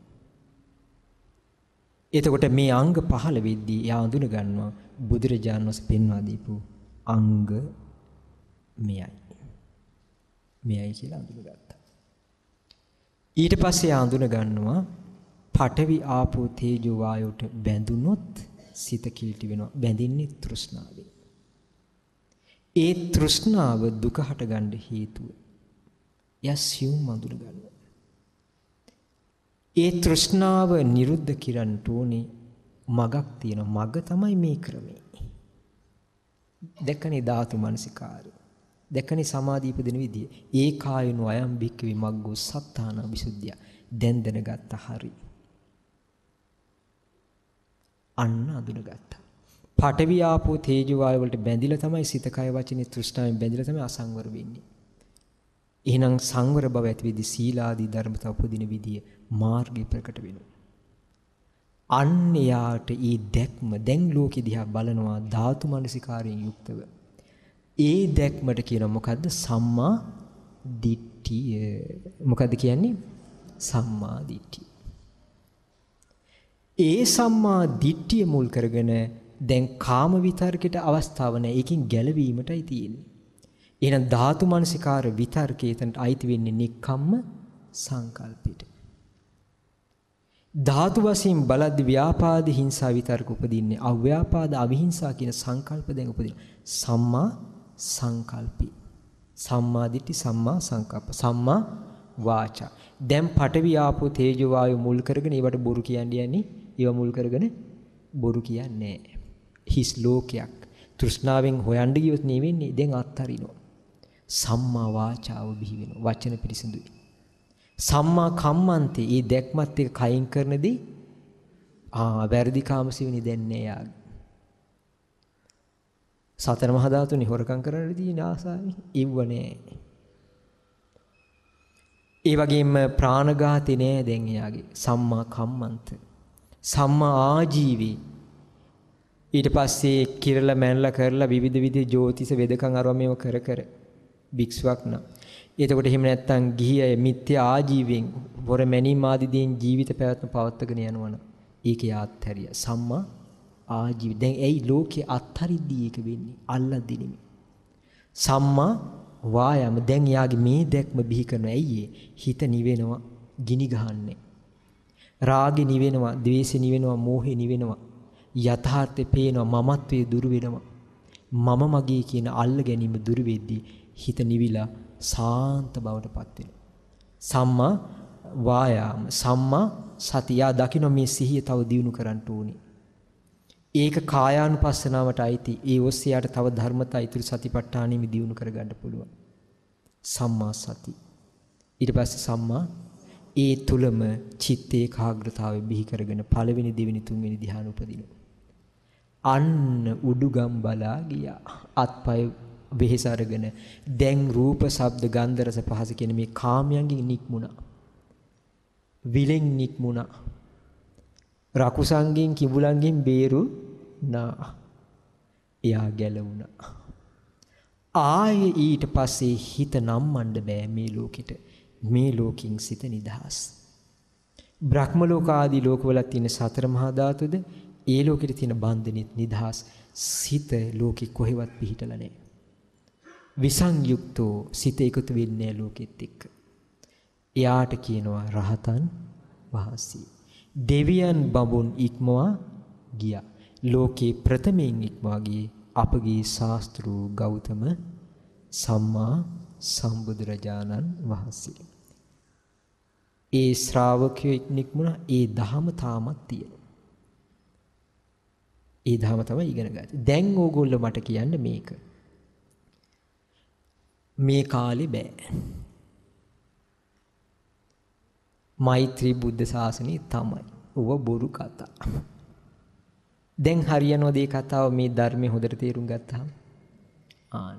S1: එතකොට මේ අංග පහළ වෙද්දී යා අඳුන ගන්නවා බුදුරජාණන් වහන්සේ පෙන්වා දීපු අංග මෙයයි. මෙයයි කියලා අඳුනගත්තා. ඊට පස්සේ යා අඳුන ගන්නවා පඨවි ආපෝ තේජෝ වායෝට බැඳුනොත් සිත කිලිටි වෙනවා. බැඳින්නේ තෘෂ්ණාවෙන්. ඒ තෘෂ්ණාව දුක හට ගන්න හේතුව. යා සියුම් අඳුන ගන්නවා. ඒ තෘෂ්ණාව නිරුද්ධ කරන්න ඕනේ මගක් තියෙන මග තමයි මේ ක්‍රමය. දැකනේ ධාතු මනසිකාරය. දැකනේ සමාධි ඉපදින විදිය. ඒ කායනෝ අයම් බික්කවේ මග්ගෝ සත්තාන විසුද්ධිය. දැන් දැනගත්ත හරි. අන්න අඳුනගත්තා. පඨවි ආපෝ තේජෝ වායු වලට බැඳිලා තමයි සිත කය වචනේ තෘෂ්ණාවෙන් බැඳිලා තමයි අසංවර වෙන්නේ. එහෙනම් සංවර බව ඇති වෙද්දී සීලාදී ධර්මතා උපදින විදිය මාර්ගය ප්‍රකට වෙනවා. අන්න යාට ඊ දැක්ම දැන් ලෝකෙ දිහා බලනවා ධාතු මනසිකාරයෙන් යුක්තව. ඒ දැක්මට කියන මොකද්ද? සම්මා දිට්ඨිය. මොකද්ද කියන්නේ? සම්මා දිට්ඨිය. ඒ සම්මා දිට්ඨිය මුල් කරගෙන දැන් කාම විතර්කයට අවස්ථාව නැහැ. ඒකෙන් ගැලවීමටයි තියෙන්නේ. එහෙනම් ධාතු මනසිකාර විතර්කයේ තනට අයිති වෙන්නේ නික්කම්ම සංකල්පෙට. ධාතු වශයෙන් බලද්දි ව්‍යාපාද හිංසා විතර්ක උපදින්නේ අව්‍යාපාද අවිහිංසා කියන සංකල්ප දැන් උපදින සම්මා සංකල්පි. සම්මා දිට්ඨි සම්මා සංකප්ප සම්මා වාචා. දැන් පඨවි ආපෝ තේජෝ වායු මුල් කරගෙන ඒවට බොරු කියන්නේ යන්නේ. ඒව මුල් කරගෙන බොරු කියන්නේ හිස් ලෝකයක්. තෘෂ්ණාවෙන් හොයන්න ගියොත් නෙවෙන්නේ දැන් අත්හරිනවා. සම්මා වාචාව බිහි වෙනවා. වචන පිරිසිදුයි. සම්මා කම්මන්තේ ඒ දැක්මත් එක කයින් කරනදී ආ වැරදි කාමසිවිනි දැන්නේ යාගේ. සතර මහා ධාතුනේ හොරකම් කරන්න තියෙන ආසාවෙ ඉව්වනේ. ඒ වගේම ප්‍රාණඝාතේ නෑ දැන් එයාගේ. සම්මා කම්මන්ත. සම්මා ආජීවී. ඊට පස්සේ කිරලා මැනලා කරලා විවිධ විවිධ ජෝතිෂ වෙදකම් අරව මේව කර කර භික්ෂුවක් නම්. එතකොට එහෙම නැත්තම් ගිහි මිත්‍යා ආජීවයෙන් වර මැනීම් ආදී දේන් ජීවිත පැවැත්ම පවත්වාගෙන යනවනම් ඒක යාත්හැරිය. සම්මා ආජීව. දැන් ඇයි ලෝකේ අත්හරිද්දී ඒක වෙන්නේ? අල්ලද්දී නෙමෙයි. සම්මා වායාම. දැන් යාගේ මේ දැක්ම බිහි කරන ඇයි හිත නිවෙනවා, ගිනි ගහන්නේ. රාගෙ නිවෙනවා, ද්වේෂෙ නිවෙනවා, මෝහෙ නිවෙනවා. යථාර්ථේ පේනවා, මමත්වයේ දුරු වෙනවා. මම මගේ කියන අල්ල ගැනීම දුරු වෙද්දී හිත නිවිලා සාන්ත බවට පත් වෙනවා. සම්මා වායාම. සම්මා සතිය. දකින්න මේ සිහිය තව දියුණු කරන්න ඕනේ. ඒක කායානුපස්සනාවට අයිති. ඒ ඔස්සේ යට තව ධර්මතා ඉතුරු සතිපට්ඨානෙම දියුණු කරගන්න පුළුවන්. සම්මා සති. ඊට පස්සේ සම්මා ඒ තුලම චිත්ත ඒකාග්‍රතාවය බිහි කරගෙන පළවෙනි දෙවෙනි තුන්වෙනි ධ්‍යාන උපදිනවා. අන්න උඩුගම් බලා ගියා. අත්පය වෙහෙස අරගෙන දැන් රූප ශබ්ද ගන්ධ රස පහස කියන මේ කාමයන්ගෙන් නික්මුණා. විලෙන් නික්මුණා. රකුසංගෙන් කිඹුලන්ගෙන් බේරුණා. එයා ගැලවුණා. ආයේ ඊට පස්සේ හිත නම්මන්න බෑ මේ ලෝකෙට. මේ ලෝකින් සිත නිදහස්. බ්‍රහ්ම ලෝක ආදී ලෝකවල තියෙන සතර මහා ධාතුද ඒ ලෝකෙට තියෙන බන්ධනෙත් නිදහස්. සිත ලෝකෙ කොහෙවත් පිහිටලා නැහැ. විසංයුක්තෝ සිත එකතු වෙන්නේ ලෝකෙත් එක්ක. එයාට කියනවා රහතන් වහන්සේ. දෙවියන් බඹුන් ඉක්මවා ගියා. ලෝකේ ප්‍රථමයෙන් ඉක්මවා ගියේ අපගේ ශාස්ත්‍රූ ගෞතම සම්මා සම්බුදුරජාණන් වහන්සේ. ඒ ශ්‍රාවකයෝ නික්මුණා. ඒ ධහම තාමත් තියෙනවා. ඒ ධහම තමයි ඉගෙන ගත්තේ. දැන් ඕගොල්ලෝ මට කියන්න මේක. මේ කාලේ බෑ. මෛත්‍රී බුද්ධ ශාසනය තමයි. ඔව බොරු කතා. දැන් හරියනවද මේ කතාව මේ ධර්මයේ හොඳට තේරුම් ගත්තාම? ආන්න.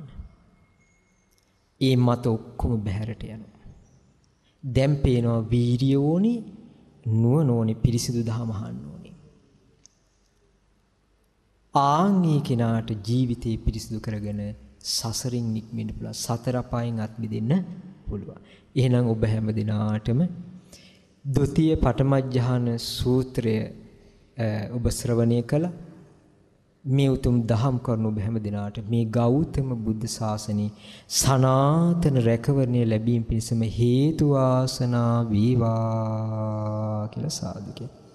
S1: ඒ මත ඔක්කොම බහැරට යනවා. දැන් පේනවා වීරිය ඕනි, නුවණ ඕනි, පිරිසිදු දහම අහන්න ඕනි. ආන්ගේ කෙනාට ජීවිතේ පිරිසිදු කරගෙන සසරින් නික්මෙන්න පුළුවන්. සතර අපායන් අත් මිදෙන්න පුළුවන්. එහෙනම් ඔබ හැම දිනාටම ද්විතීය පඨමඥාන සූත්‍රය ඔබ ශ්‍රවණය කළා. මේ උතුම් දහම් කරුණු ඔබ හැම දිනාට මේ ගෞතම බුද්ධ ශාසනයේ සනාතන රැකවරණය ලැබීම පිණිසම හේතු වාසනා වේවා කියලා සාදු කියනවා.